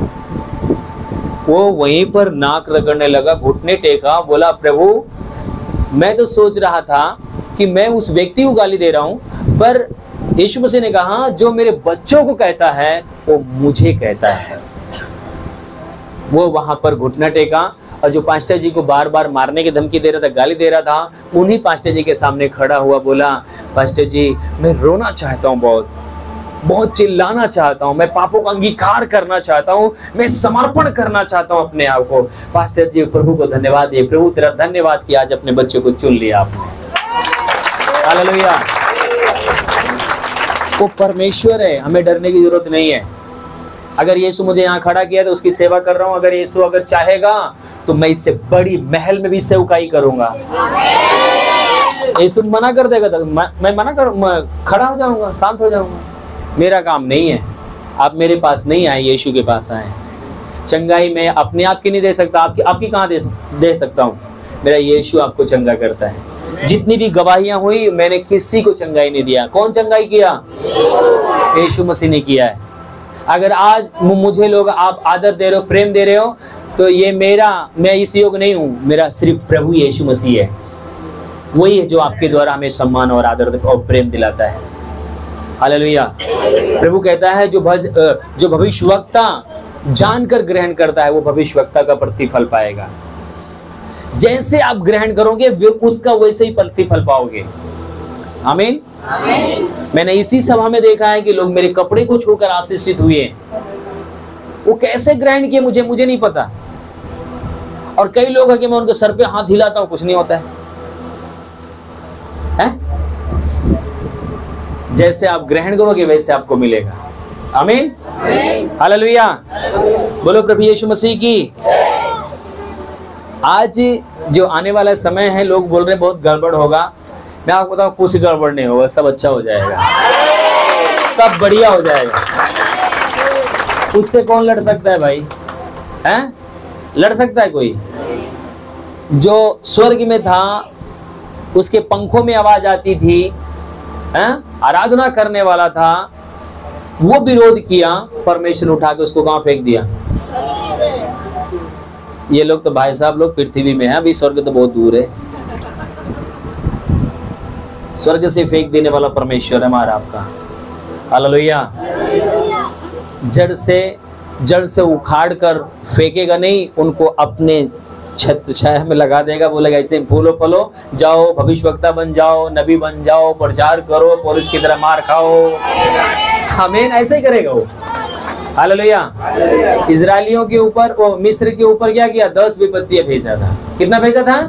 S1: वो वहीं पर नाक रगड़ने लगा, घुटने टेका, बोला प्रभु मैं तो सोच रहा था कि मैं उस व्यक्ति को गाली दे रहा हूँ, पर यीशु मसीह ने कहा जो मेरे बच्चों को कहता है वो मुझे कहता है। वो वहां पर घुटना टेका और जो पास्टर जी को बार बार मारने की धमकी दे रहा था, गाली दे रहा था, उन्हीं पास्टर जी के सामने खड़ा हुआ, बोला पास्टर जी मैं रोना चाहता हूँ, बहुत चिल्लाना चाहता हूँ, मैं पापों का अंगीकार करना चाहता हूँ, मैं समर्पण करना चाहता हूँ अपने आप को। पास्टर जी प्रभु को धन्यवाद दिए, प्रभु तेरा धन्यवाद कि आज अपने बच्चों को चुन लिया आपने। हालेलुया। वो परमेश्वर है, हमें डरने की जरूरत नहीं है। अगर यीशु मुझे यहाँ खड़ा किया तो उसकी सेवा कर रहा हूँ, अगर यीशु अगर चाहेगा तो मैं इससे बड़ी महल में भी सेवकाई करूंगा। यीशु मना कर देगा तो मैं खड़ा हो जाऊंगा, शांत हो जाऊंगा। मेरा काम नहीं है, आप मेरे पास नहीं आए, यीशु के पास आए। चंगाई मैं अपने आप की नहीं दे सकता, आपकी कहाँ दे सकता हूँ? मेरा यीशु आपको चंगा करता है। जितनी भी गवाहियां हुई मैंने किसी को चंगाई नहीं दिया। कौन चंगाई किया? यीशु मसीह ने किया है। अगर आज मुझे लोग आप आदर दे रहे हो, प्रेम दे रहे हो, तो ये मैं इस योग नहीं हूँ, मेरा सिर्फ प्रभु यीशु मसीह है। वही है जो आपके द्वारा हमें सम्मान और आदर और प्रेम दिलाता है। हालेलुया। प्रभु कहता है जो भविष्यवक्ता जानकर ग्रहण करता है वो भविष्यवक्ता का प्रतिफल पाएगा। जैसे आप ग्रहण करोगे उसका वैसे ही प्रतिफल पाओगे। आमीन। मैंने इसी सभा में देखा है कि लोग मेरे कपड़े को छूकर आशीषित हुए। वो कैसे ग्रहण किए मुझे नहीं पता। और कई लोग हैं कि मैं उनके सर पे हाथ हिलाता हूं, कुछ नहीं होता है? जैसे आप ग्रहण करोगे वैसे आपको मिलेगा। आमीन। हालेलुया। बोलो प्रभु यीशु मसीह की। आज जो आने वाला समय है, लोग बोल रहे हैं बहुत गड़बड़ होगा। मैं आपको बताऊं कुछ गड़बड़ नहीं होगा, सब अच्छा हो जाएगा, सब बढ़िया हो जाएगा। उससे कौन लड़ सकता है भाई? हैं? लड़ सकता है कोई? जो स्वर्ग में था उसके पंखों में आवाज आती थी, हैं? आराधना करने वाला था, वो विरोध किया, परमेश्वर उठा के उसको कहां फेंक दिया? ये लोग तो भाई साहब लोग पृथ्वी में हैं, अभी स्वर्ग तो बहुत दूर है। स्वर्ग से फेंक देने वाला परमेश्वर है हमारा आपका। हालेलुया। जड़ से उखाड़ कर फेंकेगा नहीं, उनको अपने छत छाया में लगा देगा, बोलेगा ऐसे फूलो फलो, जाओ भविष्यवक्ता बन जाओ, नबी बन जाओ, प्रचार करो, पुलिस की तरह मार खाओ। आमीन, ऐसे ही करेगा वो। हालेलुया। इजरायलियों के ऊपर, वो मिस्र के ऊपर क्या किया? 10 विपत्तियां भेजा था। कितना भेजा था?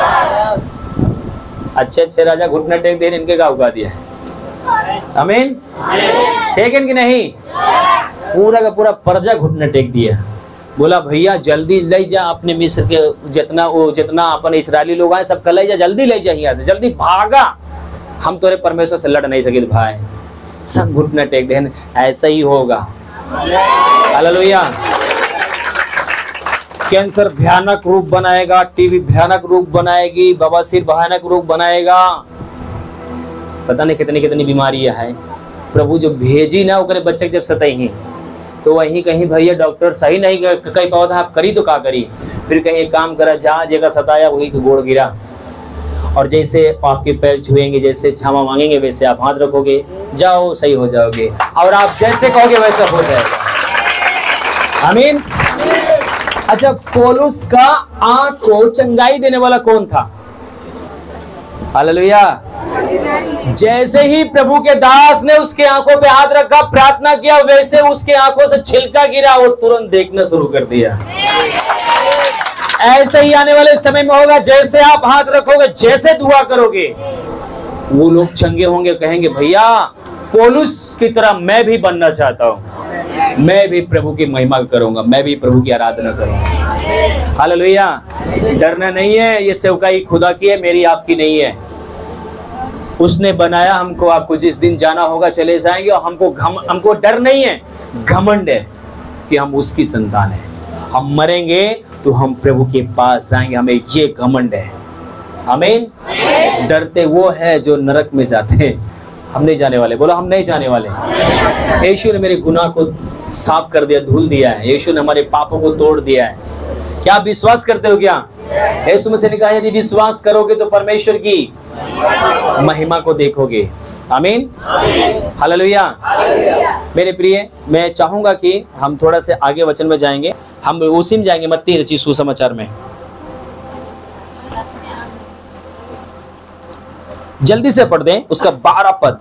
S1: अच्छे अच्छे राजा घुटना टेक दे, इनके का उगा दिया। आमीन, टेकन कि नहीं? पूरा का पूरा प्रजा घुटना टेक दिया। बोला भैया जल्दी ले जा अपने मिस्र के जितना अपन इस्राएली लोग आए सब ले जा, जल्दी ले जा यहाँ से, जल्दी भागा, हम तोरे परमेश्वर से लड़ नहीं सके भाई। सब घुटना टेक दे। ऐसा ही होगा। हालेलुया। कैंसर भयानक रूप बनाएगा, टीबी भयानक रूप बनाएगी, बवासीर भयानक रूप बनाएगा, पता नहीं कितनी कितनी बीमारियां है। प्रभु जो भेजी ना ओकरे बच्चे जब सतही तो वहीं कहीं भैया डॉक्टर सही नहीं कहीं पाओ था, आप करी तो का करी, फिर कहीं एक काम करा, जहाँ जगह सताया वही तो गोड़ गिरा। और जैसे आपके पैर छुएंगे, जैसे क्षमा मांगेंगे, वैसे आप हाथ रखोगे, जाओ सही हो जाओगे, और आप जैसे कहोगे वैसा हो जाएगा। आमीन। अच्छा, पौलुस का आंख को चंगाई देने वाला कौन था? हालेलुया। जैसे ही प्रभु के दास ने उसके आंखों पे हाथ रखा, प्रार्थना किया, वैसे उसके आंखों से छिलका गिरा, वो तुरंत देखना शुरू कर दिया। ऐसे ही आने वाले समय में होगा, जैसे आप हाथ रखोगे, जैसे दुआ करोगे, वो लोग चंगे होंगे, कहेंगे भैया पौलुस की तरह मैं भी बनना चाहता हूँ, मैं भी प्रभु की महिमा करूंगा, मैं भी प्रभु की आराधना करूंगा। हालेलुया। डरना नहीं है, ये सेवकाई खुदा की है, मेरी आपकी नहीं है। उसने बनाया हमको, आपको जिस दिन जाना होगा चले जाएंगे, और हमको डर नहीं है, घमंड है कि हम उसकी संतान है। हम मरेंगे तो हम प्रभु के पास जाएंगे, हमें ये घमंड है। आमीन। डरते वो है जो नरक में जाते हैं, हम नहीं जाने वाले। बोलो हम नहीं जाने वाले। यीशु ने मेरे गुनाह को साफ कर दिया, धुल दिया है। यीशु ने हमारे पापों को तोड़ दिया है। क्या आप विश्वास करते हो? क्या यीशु मसीह ने कहा यदि विश्वास करोगे तो परमेश्वर की महिमा को देखोगे। आमीन। हालेलुया। मेरे प्रिय, मैं चाहूंगा कि हम थोड़ा से आगे वचन में जाएंगे, हम उसी में जाएंगे, मत्ती रचित सुसमाचार में। जल्दी से पढ़ दें उसका 12 पद।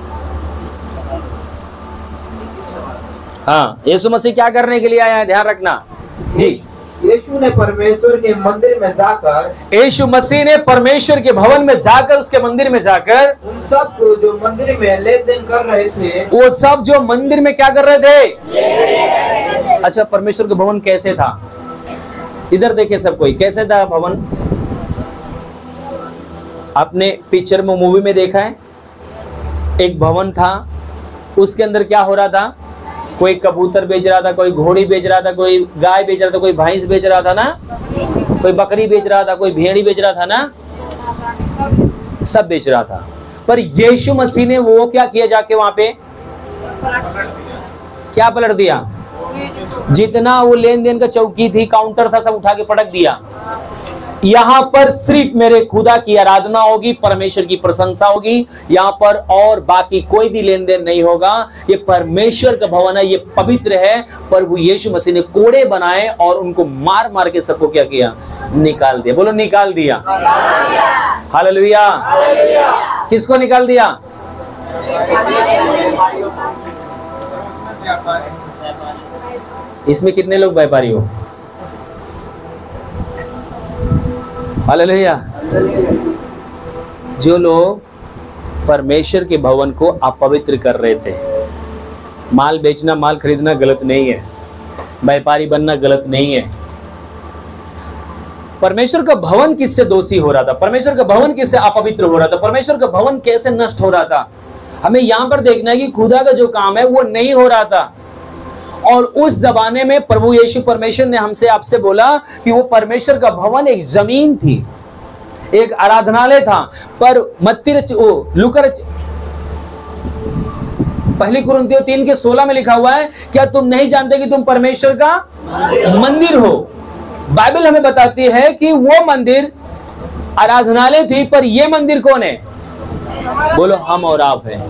S1: हाँ, यीशु मसीह क्या करने के लिए आया है, ध्यान रखना जी।
S2: यीशु ने परमेश्वर के मंदिर में जाकर,
S1: यीशु मसीह ने परमेश्वर के भवन में जाकर, उसके मंदिर में जाकर,
S2: उन सब को जो मंदिर में लेन देन कर रहे थे,
S1: वो सब जो मंदिर में क्या कर रहे थे? अच्छा, परमेश्वर का भवन कैसे था? इधर देखिए सब कोई, कैसे था भवन? आपने पिक्चर में, मूवी में देखा है, एक भवन था, उसके अंदर क्या हो रहा था? कोई कबूतर बेच रहा था, कोई घोड़ी बेच रहा था, कोई गाय बेच रहा था, कोई भैंस बेच रहा था ना, कोई बकरी बेच रहा था, कोई भेड़ी बेच रहा था ना, सब बेच रहा था। पर यीशु मसीह ने वो क्या किया, जाके वहां पे क्या पलट दिया? जितना वो लेन देन का चौकी थी, काउंटर था, सब उठा के पटक दिया। यहाँ पर सिर्फ मेरे खुदा की आराधना होगी, परमेश्वर की प्रशंसा होगी, यहाँ पर और बाकी कोई भी लेन देन नहीं होगा। ये परमेश्वर का भवन है, ये पवित्र है। प्रभु यीशु मसीह ने कोड़े बनाए और उनको मार मार के सबको क्या किया? निकाल दिया। बोलो निकाल दिया। हालेलुया। किसको निकाल दिया? इसमें कितने लोग व्यापारी हो? हालेलुया। जो लोग परमेश्वर के भवन को अपवित्र कर रहे थे। माल बेचना, माल खरीदना गलत नहीं है, व्यापारी बनना गलत नहीं है। परमेश्वर का भवन किससे दोषी हो रहा था? परमेश्वर का भवन किससे अपवित्र हो रहा था? परमेश्वर का भवन कैसे नष्ट हो रहा था? हमें यहां पर देखना है कि खुदा का जो काम है वो नहीं हो रहा था। और उस जमाने में प्रभु यीशु परमेश्वर ने हमसे आपसे बोला कि वो परमेश्वर का भवन एक जमीन थी, एक आराधनालय था। पर पहली कुरिन्थियों 3:16 में लिखा हुआ है, क्या तुम नहीं जानते कि तुम परमेश्वर का मंदिर हो? बाइबल हमें बताती है कि वो मंदिर आराधनालय थी, पर ये मंदिर कौन है? बोलो हम और आप हैं।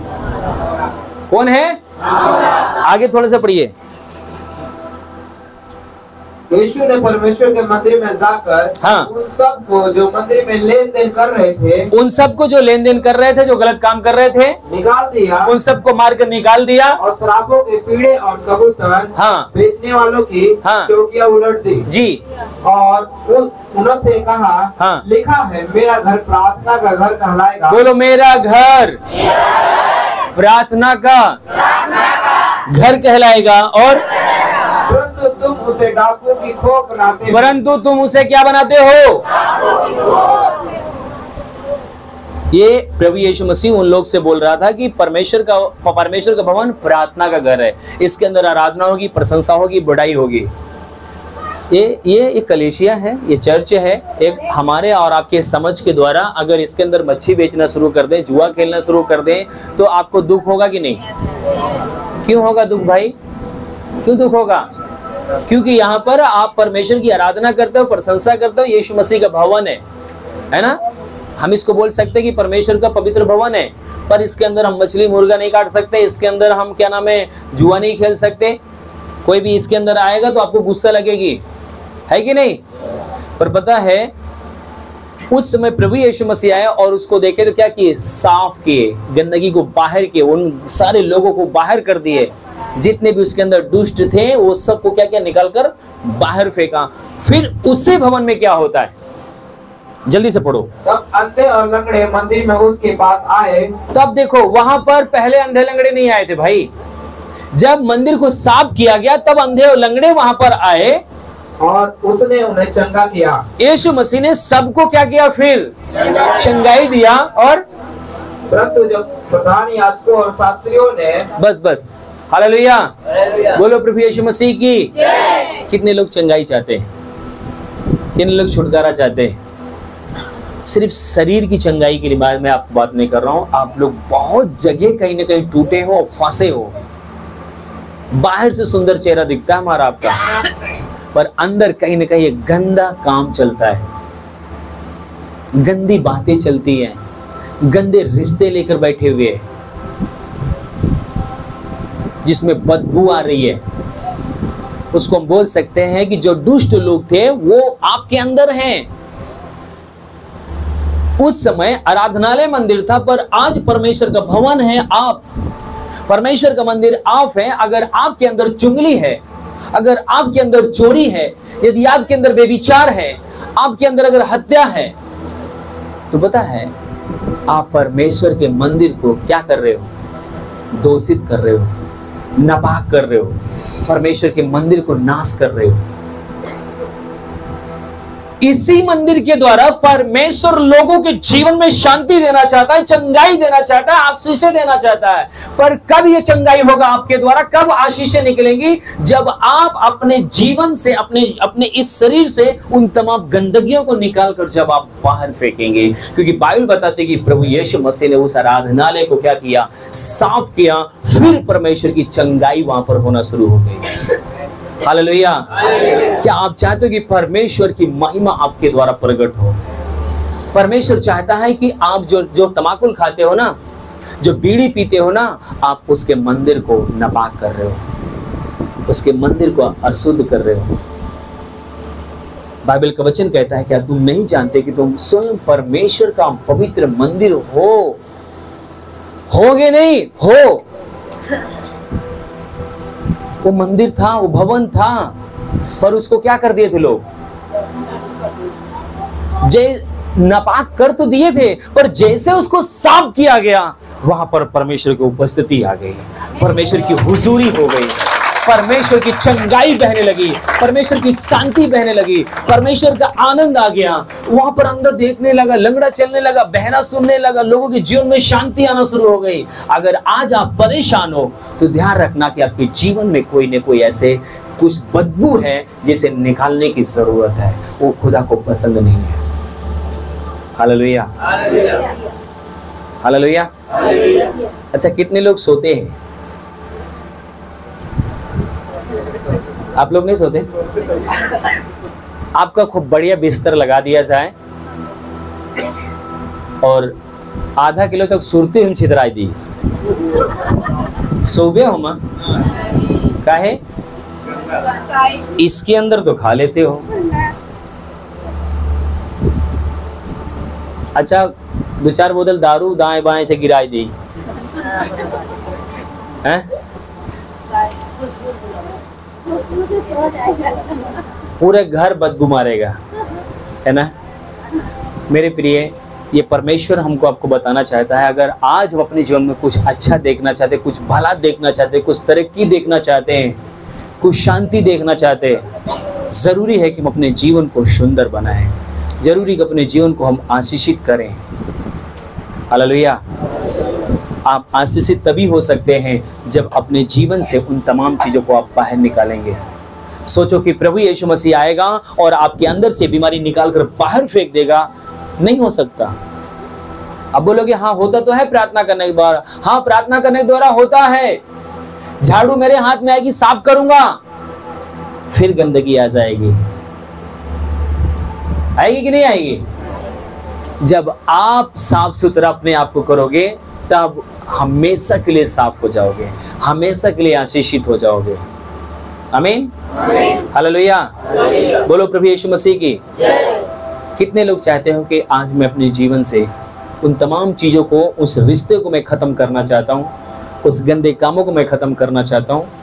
S1: कौन है? आगे थोड़ा सा पढ़िए।
S2: यीशु ने परमेश्वर के मंदिर में जाकर
S1: हाँ।
S2: उन सबको जो मंदिर में लेन देन कर रहे थे,
S1: उन सबको जो लेन देन कर रहे थे, जो गलत काम कर रहे थे,
S2: निकाल दिया,
S1: उन सबको मारकर निकाल दिया,
S2: और शराबों के कीड़े और कबूतर
S1: हाँ।
S2: बेचने वालों की
S1: हाँ।
S2: चौकियां उलट दी
S1: जी,
S2: और उनसे कहा,
S1: हाँ।
S2: लिखा है मेरा घर प्रार्थना का घर कहलाएगा।
S1: बोलो मेरा घर प्रार्थना का घर कहलाएगा। और
S2: परंतु तुम उसे डाकू की खो बनाते हो।
S1: परंतु तुम उसे क्या बनाते हो? ये प्रभु यीशु मसीह उन लोग से बोल रहा था कि परमेश्वर का भवन प्रार्थना का घर है। इसके अंदर आराधना होगी, प्रशंसा होगी, बढ़ाई होगी। ये एक कलीसिया है, ये चर्च है। एक हमारे और आपके समझ के द्वारा अगर इसके अंदर मच्छी बेचना शुरू कर दें, जुआ खेलना शुरू कर दें, तो आपको दुख होगा कि नहीं? क्यों होगा दुख भाई? क्यों दुख होगा? क्योंकि यहाँ पर आप परमेश्वर की आराधना करते हो, प्रशंसा करते हो। यीशु मसीह का भवन है ना? हम इसको बोल सकते हैं कि परमेश्वर का पवित्र भवन है, पर इसके अंदर हम मछली मुर्गा नहीं काट सकते, इसके अंदर हम क्या नाम है जुआ नहीं खेल सकते। कोई भी इसके अंदर आएगा तो आपको गुस्सा लगेगी, है कि नहीं? पर पता है उस समय प्रभु यीशु मसीह आया और उसको देखे तो क्या किए? साफ किए, गंदगी को बाहर किए, उन सारे लोगों को बाहर कर दिए। जितने भी उसके अंदर दुष्ट थे वो सबको क्या क्या निकाल कर बाहर फेंका। फिर उसी भवन में क्या होता है? जल्दी से पढ़ो।
S2: तब अंधे और लंगड़े मंदिर में उसके पास आए।
S1: तब देखो वहां पर पहले अंधे लंगड़े नहीं आए थे भाई। जब मंदिर को साफ किया गया तब अंधे और लंगड़े वहां पर आए
S2: और उसने उन्हें चंगा किया।
S1: यीशु मसीह ने सबको क्या किया? फिर चंगाई दिया। और
S2: परंतु जब प्रधान याजकों और शास्त्रियों ने
S1: बस हालेलुया बोलो प्रभु यीशु मसीह की। कितने लोग चंगाई चाहते हैं? कितने लोग छुटकारा चाहते हैं? सिर्फ शरीर की चंगाई के लिए मैं आपको बात नहीं कर रहा हूं। आप लोग बहुत जगह कहीं ना कहीं टूटे हो, फंसे हो। बाहर से सुंदर चेहरा दिखता है हमारा आपका, पर अंदर कहीं ना कहीं एक गंदा काम चलता है, गंदी बातें चलती हैं, गंदे रिश्ते लेकर बैठे हुए हैं जिसमें बदबू आ रही है। उसको हम बोल सकते हैं कि जो दुष्ट लोग थे वो आपके अंदर हैं। उस समय आराधनालय मंदिर था, पर आज परमेश्वर का भवन है आप। परमेश्वर का मंदिर आप है। अगर आपके अंदर चुंगली है, अगर आपके अंदर चोरी है, यदि आपके अंदर बेविचार है, आपके अंदर अगर हत्या है, तो पता है आप परमेश्वर के मंदिर को क्या कर रहे हो? दोषित कर रहे हो, नापाक कर रहे हो, परमेश्वर के मंदिर को नाश कर रहे हो। इसी मंदिर के द्वारा परमेश्वर लोगों के जीवन में शांति देना चाहता है, चंगाई देना चाहता है, आशीषें देना चाहता है। पर कब ये चंगाई होगा आपके द्वारा? कब आशीषें निकलेंगी? जब आप अपने जीवन से, अपने इस शरीर से उन तमाम गंदगियों को निकालकर जब आप बाहर फेंकेंगे। क्योंकि बाइबल बताती है कि प्रभु यीशु मसीह ने उस आराधनालय को क्या किया? साफ किया। फिर परमेश्वर की चंगाई वहां पर होना शुरू हो गई। हालेलुया। क्या आप चाहते हो कि परमेश्वर की महिमा आपके द्वारा प्रकट हो? परमेश्वर चाहता है कि आप जो तमाकुल खाते हो ना, जो बीड़ी पीते हो ना, आप उसके मंदिर को नापाक कर रहे हो, उसके मंदिर को अशुद्ध कर रहे हो। बाइबल का वचन कहता है क्या तुम नहीं जानते कि तुम स्वयं परमेश्वर का पवित्र मंदिर होगे? नहीं हो। वो मंदिर था, वो भवन था, पर उसको क्या कर दिए थे लोग? नापाक कर तो दिए थे, पर जैसे उसको साफ किया गया वहां पर परमेश्वर की उपस्थिति आ गई, परमेश्वर की हुजूरी हो गई, परमेश्वर की चंगाई बहने लगी, परमेश्वर की शांति बहने लगी, परमेश्वर का आनंद आ गया। वहां पर अंदर देखने लगा, लंगड़ा चलने लगा, बहरा सुनने लगा, लोगों के जीवन में शांति आना शुरू हो गई। अगर आज आप परेशान हो तो ध्यान रखना कि आपके जीवन में कोई न कोई ऐसे कुछ बदबू है जिसे निकालने की जरूरत है। वो खुदा को पसंद नहीं है। Hallelujah, hallelujah. अच्छा, कितने लोग सोते हैं? आप लोग नहीं सोते? आपका खूब बढ़िया बिस्तर लगा दिया जाए और आधा किलो तक सुरती हम छितराई दी, सोबे हो मां काहे? इसके अंदर तो खा लेते हो। अच्छा, 2-4 बोतल दारू दाएं बाएं से गिराई दी हैं, पूरे घर बदबू मारेगा, है ना। मेरे प्रिय, ये परमेश्वर हमको आपको बताना चाहता है, अगर आज हम अपने जीवन में कुछ अच्छा देखना चाहते, कुछ भला देखना चाहते, कुछ तरक्की देखना चाहते हैं, कुछ शांति देखना चाहते हैं, ज़रूरी है कि हम अपने जीवन को सुंदर बनाएं, जरूरी कि अपने जीवन को हम आशीषित करें। हालेलुया। आप आशीषित तभी हो सकते हैं जब अपने जीवन से उन तमाम चीज़ों को आप बाहर निकालेंगे। सोचो कि प्रभु यीशु मसीह आएगा और आपके अंदर से बीमारी निकाल कर बाहर फेंक देगा, नहीं हो सकता। अब बोलोगे हाँ होता तो है प्रार्थना करने के द्वारा, हाँ प्रार्थना करने के द्वारा होता है। झाड़ू मेरे हाथ में आएगी, साफ करूंगा, फिर गंदगी आ जाएगी, आएगी कि नहीं आएगी? जब आप साफ सुथरा अपने आप को करोगे तब हमेशा के लिए साफ हो जाओगे, हमेशा के लिए आशीषित हो जाओगे। आमीन, हालेलुया। बोलो प्रभु यीशु मसीह की। कितने लोग चाहते हो कि आज मैं अपने जीवन से उन तमाम चीज़ों को, उस रिश्ते को मैं ख़त्म करना चाहता हूँ, उस गंदे कामों को मैं ख़त्म करना चाहता हूँ।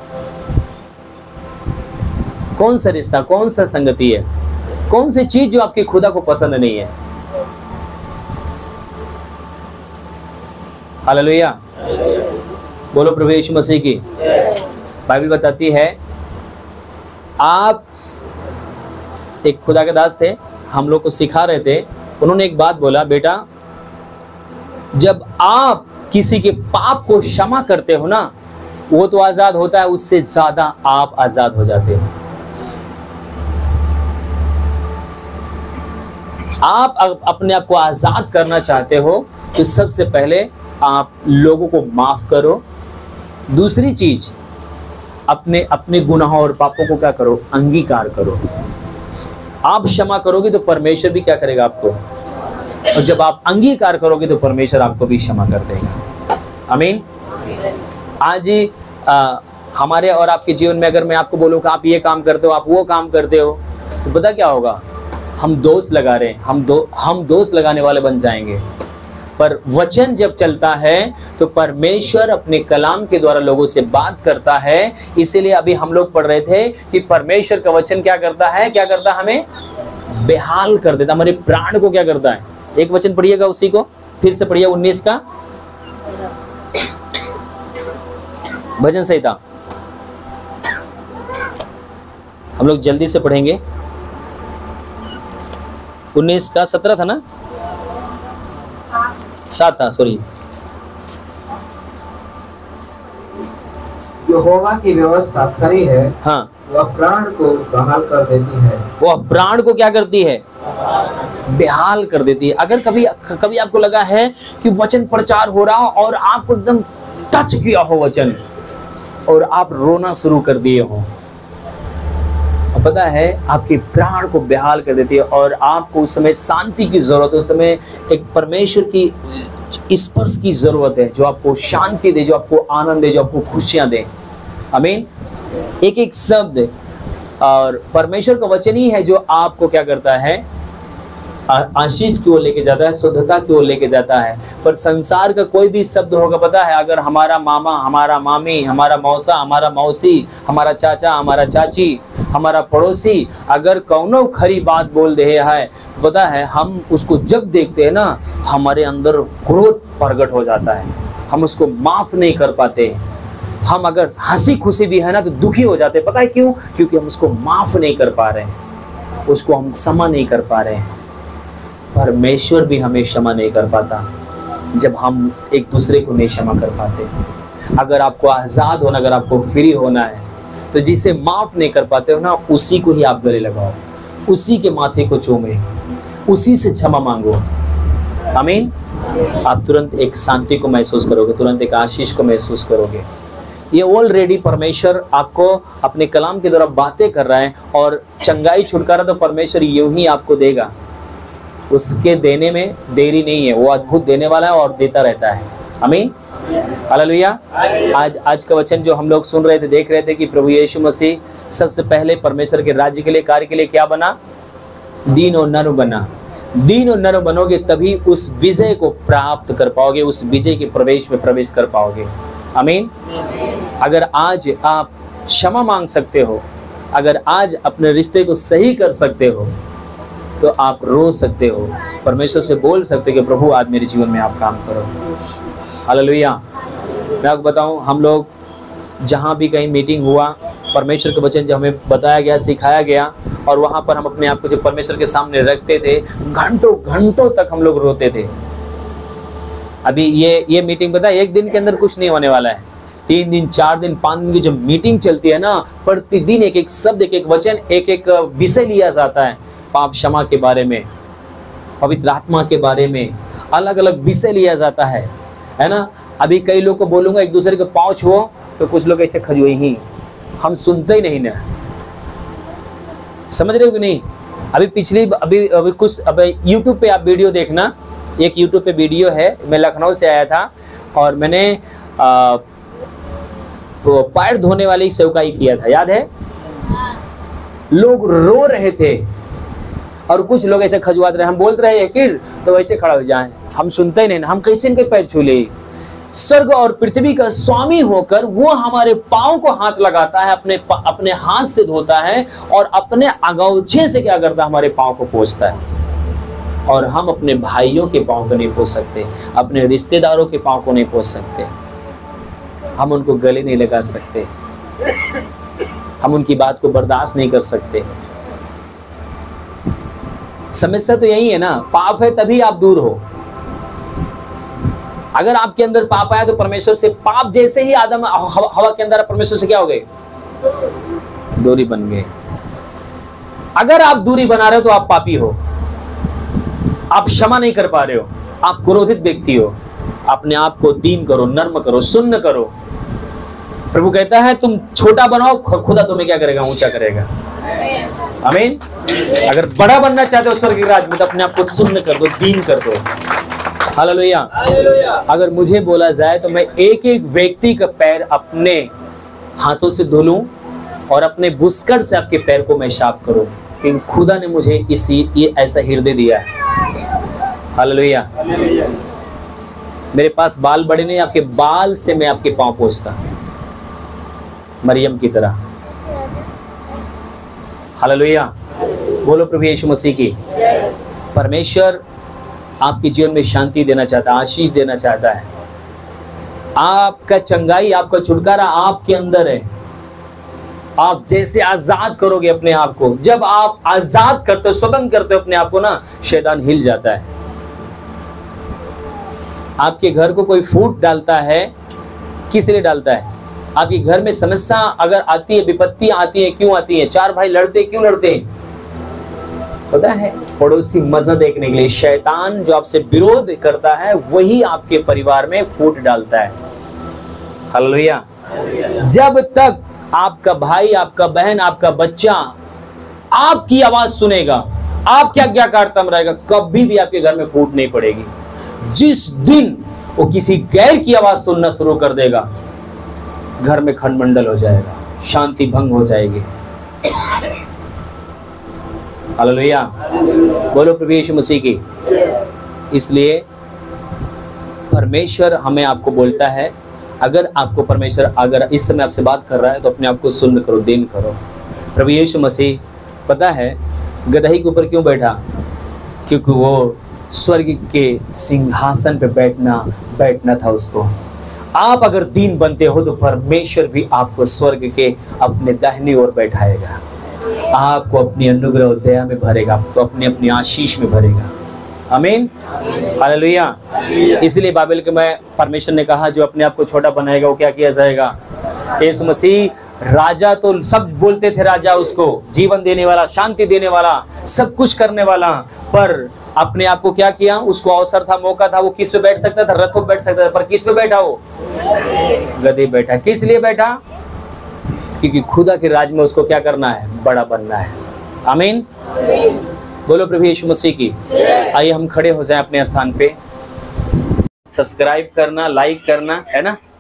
S1: कौन सा रिश्ता, कौन सा संगति है, कौन सी चीज़ जो आपके खुदा को पसंद नहीं है? हालेलुया। बोलो प्रभु यीशु मसीह की। बाइबल बताती है, आप एक खुदा के दास थे, हम लोग को सिखा रहे थे, उन्होंने एक बात बोला, बेटा जब आप किसी के पाप को क्षमा करते हो ना, वो तो आजाद होता है, उससे ज्यादा आप आजाद हो जाते हो। आप अपने आप को आजाद करना चाहते हो तो सबसे पहले आप लोगों को माफ करो। दूसरी चीज, अपने अपने गुनाहों और पापों को क्या करो, अंगीकार करो। आप क्षमा करोगे तो परमेश्वर भी क्या करेगा आपको, और जब आप अंगीकार करोगे तो परमेश्वर आपको भी क्षमा कर देगा। आमीन। आज हमारे और आपके जीवन में अगर मैं आपको बोलूँ कि आप ये काम करते हो, आप वो काम करते हो, तो पता क्या होगा, हम दोष लगा रहे हैं, हम दोष लगाने वाले बन जाएंगे। पर वचन जब चलता है तो परमेश्वर अपने कलाम के द्वारा लोगों से बात करता है। इसीलिए अभी हम लोग पढ़ रहे थे कि परमेश्वर का वचन क्या करता है, क्या करता है, हमें बेहाल कर देता, हमारे प्राण को क्या करता है। एक वचन पढ़िएगा, उसी को फिर से पढ़िए, 19 का भजन संहिता। हम लोग जल्दी से पढ़ेंगे। 19 का 17 था ना, 7 था, सॉरी।
S2: यहोवा की व्यवस्था खरी है,
S1: हाँ,
S2: वह प्राण को बहाल कर देती है।
S1: वह प्राण को क्या करती है, बेहाल कर देती है। अगर कभी आपको लगा है कि वचन प्रचार हो रहा हो और आपको एकदम टच किया हो वचन और आप रोना शुरू कर दिए हो, पता है आपके प्राण को बेहाल कर देती है और आपको उस समय शांति की जरूरत है, उस समय एक परमेश्वर की स्पर्श की जरूरत है जो आपको शांति दे, जो आपको आनंद दे, जो आपको खुशियां दे। आमीन। एक एक शब्द और परमेश्वर का वचन ही है जो आपको क्या करता है, आशीष की ओर लेके जाता है, शुद्धता की ओर लेके जाता है। पर संसार का कोई भी शब्द होगा, पता है, अगर हमारा मामा, हमारा मामी, हमारा मौसा, हमारा मौसी, हमारा चाचा, हमारा चाची, हमारा पड़ोसी अगर कौनो खरी बात बोल दे है तो पता है हम उसको जब देखते हैं ना, हमारे अंदर क्रोध प्रकट हो जाता है, हम उसको माफ नहीं कर पाते। हम अगर हंसी खुशी भी है ना तो दुखी हो जाते हैं। पता है क्यों? क्योंकि हम उसको माफ नहीं कर पा रहे हैं, उसको हम क्षमा नहीं कर पा रहे हैं। परमेश्वर भी हमें क्षमा नहीं कर पाता जब हम एक दूसरे को नहीं क्षमा कर पाते। अगर आपको आज़ाद होना, अगर आपको फ्री होना है तो जिसे माफ नहीं कर पाते हो ना, उसी को ही आप गले लगाओ, उसी के माथे को चूमे, उसी से क्षमा मांगो। आमीन। आप तुरंत एक शांति को महसूस करोगे, तुरंत एक आशीष को महसूस करोगे। ये ऑलरेडी परमेश्वर आपको अपने कलाम के द्वारा बातें कर रहा है और चंगाई छुटकारा तो परमेश्वर यूं ही आपको देगा। उसके देने में देरी नहीं है, वो अद्भुत देने वाला है और देता रहता है। आमीन, हालेलुया। आज का वचन जो हम लोग सुन रहे थे, देख रहे थे कि प्रभु यीशु मसीह सबसे पहले परमेश्वर के राज्य के लिए, कार्य के लिए क्या बना? दीन और नर बना। दीन और नर बनोगे तभी उस विजय को प्राप्त कर पाओगे, उस विजय के प्रवेश में प्रवेश कर पाओगे। आमीन। अगर आज आप क्षमा मांग सकते हो, अगर आज अपने रिश्ते को सही कर सकते हो, तो आप रो सकते हो, परमेश्वर से बोल सकते हो कि प्रभु आज मेरे जीवन में आप काम करो। हालेलुया। मैं आपको बताऊं, हम लोग जहाँ भी कहीं मीटिंग हुआ, परमेश्वर के वचन जो हमें बताया गया, सिखाया गया, और वहाँ पर हम अपने आप को जब परमेश्वर के सामने रखते थे, घंटों घंटों तक हम लोग रोते थे। अभी ये मीटिंग पता है, एक दिन के अंदर कुछ नहीं होने वाला है। 3 दिन, 4 दिन, 5 दिन की जब मीटिंग चलती है ना, प्रतिदिन एक एक शब्द, एक एक वचन, एक एक विषय लिया जाता है। पाप क्षमा के बारे में, पवित्र आत्मा के बारे में अलग अलग विषय लिया जाता है ना। अभी कई लोग को बोलूंगा एक दूसरे के पाँव छुओ, तो कुछ लोग ऐसे खजुए ही, हम सुनते ही नहीं ना। समझ रहे हो कि नहीं? अभी कुछ यूट्यूब पे आप वीडियो देखना, एक यूट्यूब पे वीडियो है, मैं लखनऊ से आया था और मैंने पैर धोने वाली सेवकाई किया था, याद है? लोग रो रहे थे और कुछ लोग ऐसे खजुआते रहे, हम बोलते रहे यकीर तो वैसे खड़ा हो जाए, हम सुनते ही नहीं, हम कैसे इनके पैर छू ले। स्वर्ग और पृथ्वी का स्वामी होकर वो हमारे पाँव को हाथ लगाता है, अपने हाथ से धोता है और अपने अगौछे से क्या करता है? हमारे पाँव को पोंछता है। और हम अपने भाइयों के पाँव को नहीं पोंछ सकते, अपने रिश्तेदारों के पाँव को नहीं पोंछ सकते, हम उनको गले नहीं लगा सकते, हम उनकी बात को बर्दाश्त नहीं कर सकते। समस्या तो यही है ना, पाप है तभी आप दूर हो। अगर आपके अंदर पाप आया तो परमेश्वर से, पाप जैसे ही आदम हवा के अंदर, परमेश्वर से क्या हो गए? दूरी बन गए। अगर आप दूरी बना रहे हो तो आप पापी हो, आप क्षमा नहीं कर पा रहे हो, आप क्रोधित व्यक्ति हो। अपने आप को दीन करो, नर्म करो, सुन्न करो। प्रभु कहता है तुम छोटा बनाओ, खुदा तुम्हें क्या करेगा? ऊंचा करेगा। आमीन। अगर बड़ा बनना चाहते हो स्वर्ग के राज्य में, तो अपने आप को सुन्न कर दो, दीन कर दो। हालेलुया। अगर मुझे बोला जाए तो मैं एक एक व्यक्ति का पैर अपने हाथों से धो लूं और अपने बुस्कट से आपके पैर को मैं साफ करूं, क्योंकि खुदा ने मुझे ये ऐसा हृदय दिया है। हालेलुया। मेरे पास बाल बड़े नहीं, आपके बाल से मैं आपके पांव पोंछता, मरियम की तरह। हालेलुया। बोलो प्रभु यीशु मसीह की। परमेश्वर आपके जीवन में शांति देना चाहता है, आशीष देना चाहता है। आपका चंगाई, आपका छुटकारा आपके अंदर है। आप जैसे आजाद करोगे अपने आप को, जब आप आजाद करते हो, स्वतंत्र करते हो अपने आप को ना, शैतान हिल जाता है। आपके घर को कोई फूट डालता है, किस लिए डालता है? आपके घर में समस्या अगर आती है, विपत्ति आती है, क्यों आती है? 4 भाई लड़ते, क्यों लड़ते हैं? पता है? पड़ोसी मजा देखने के लिए। शैतान जो आपसे विरोध करता है वही आपके परिवार में फूट डालता है। हालेलुया। जब तक आपका भाई, आपका बहन, आपका बच्चा आपकी आवाज सुनेगा, आप क्या क्या करता रहेगा, कभी भी आपके घर में फूट नहीं पड़ेगी। जिस दिन वो किसी गैर की आवाज सुनना शुरू कर देगा, घर में खंडमंडल हो जाएगा, शांति भंग हो जाएगी। हालेलुया। बोलो प्रभु यीशु मसीह की। इसलिए परमेश्वर हमें आपको बोलता है, अगर आपको परमेश्वर अगर इस समय आपसे बात कर रहा है तो अपने आप को सुन्न करो, दीन करो। प्रभु यीशु मसीह पता है गदही के ऊपर क्यों बैठा? क्योंकि वो स्वर्ग के सिंहासन पे बैठना था उसको। आप अगर दीन बनते हो तो परमेश्वर भी आपको स्वर्ग के अपने दाहिनी ओर बैठाएगा, आपको अपनी अनुग्रह और दया में भरेगा, आपको अपनी आशीष में भरेगा। आमीन। हालेलुया। इसलिए बाइबल के में परमेश्वर ने कहा जो अपने आप को छोटा बनाएगा वो क्या किया जाएगा? यीशु मसीह राजा तो सब बोलते थे, राजा उसको जीवन देने वाला, शांति देने वाला, सब कुछ करने वाला, पर अपने आप को क्या किया? उसको अवसर था, मौका था, वो किस पे बैठ सकता था? रथों पे बैठ सकता था, पर किस पे बैठा? वो गधे बैठा। किस लिए बैठा? क्योंकि खुदा के राज में उसको क्या करना है? बड़ा बनना है। आमीन। बोलो प्रभु यीशु मसीह की। आइए हम खड़े हो जाएं अपने स्थान पे। सब्सक्राइब करना, लाइक करना, है ना।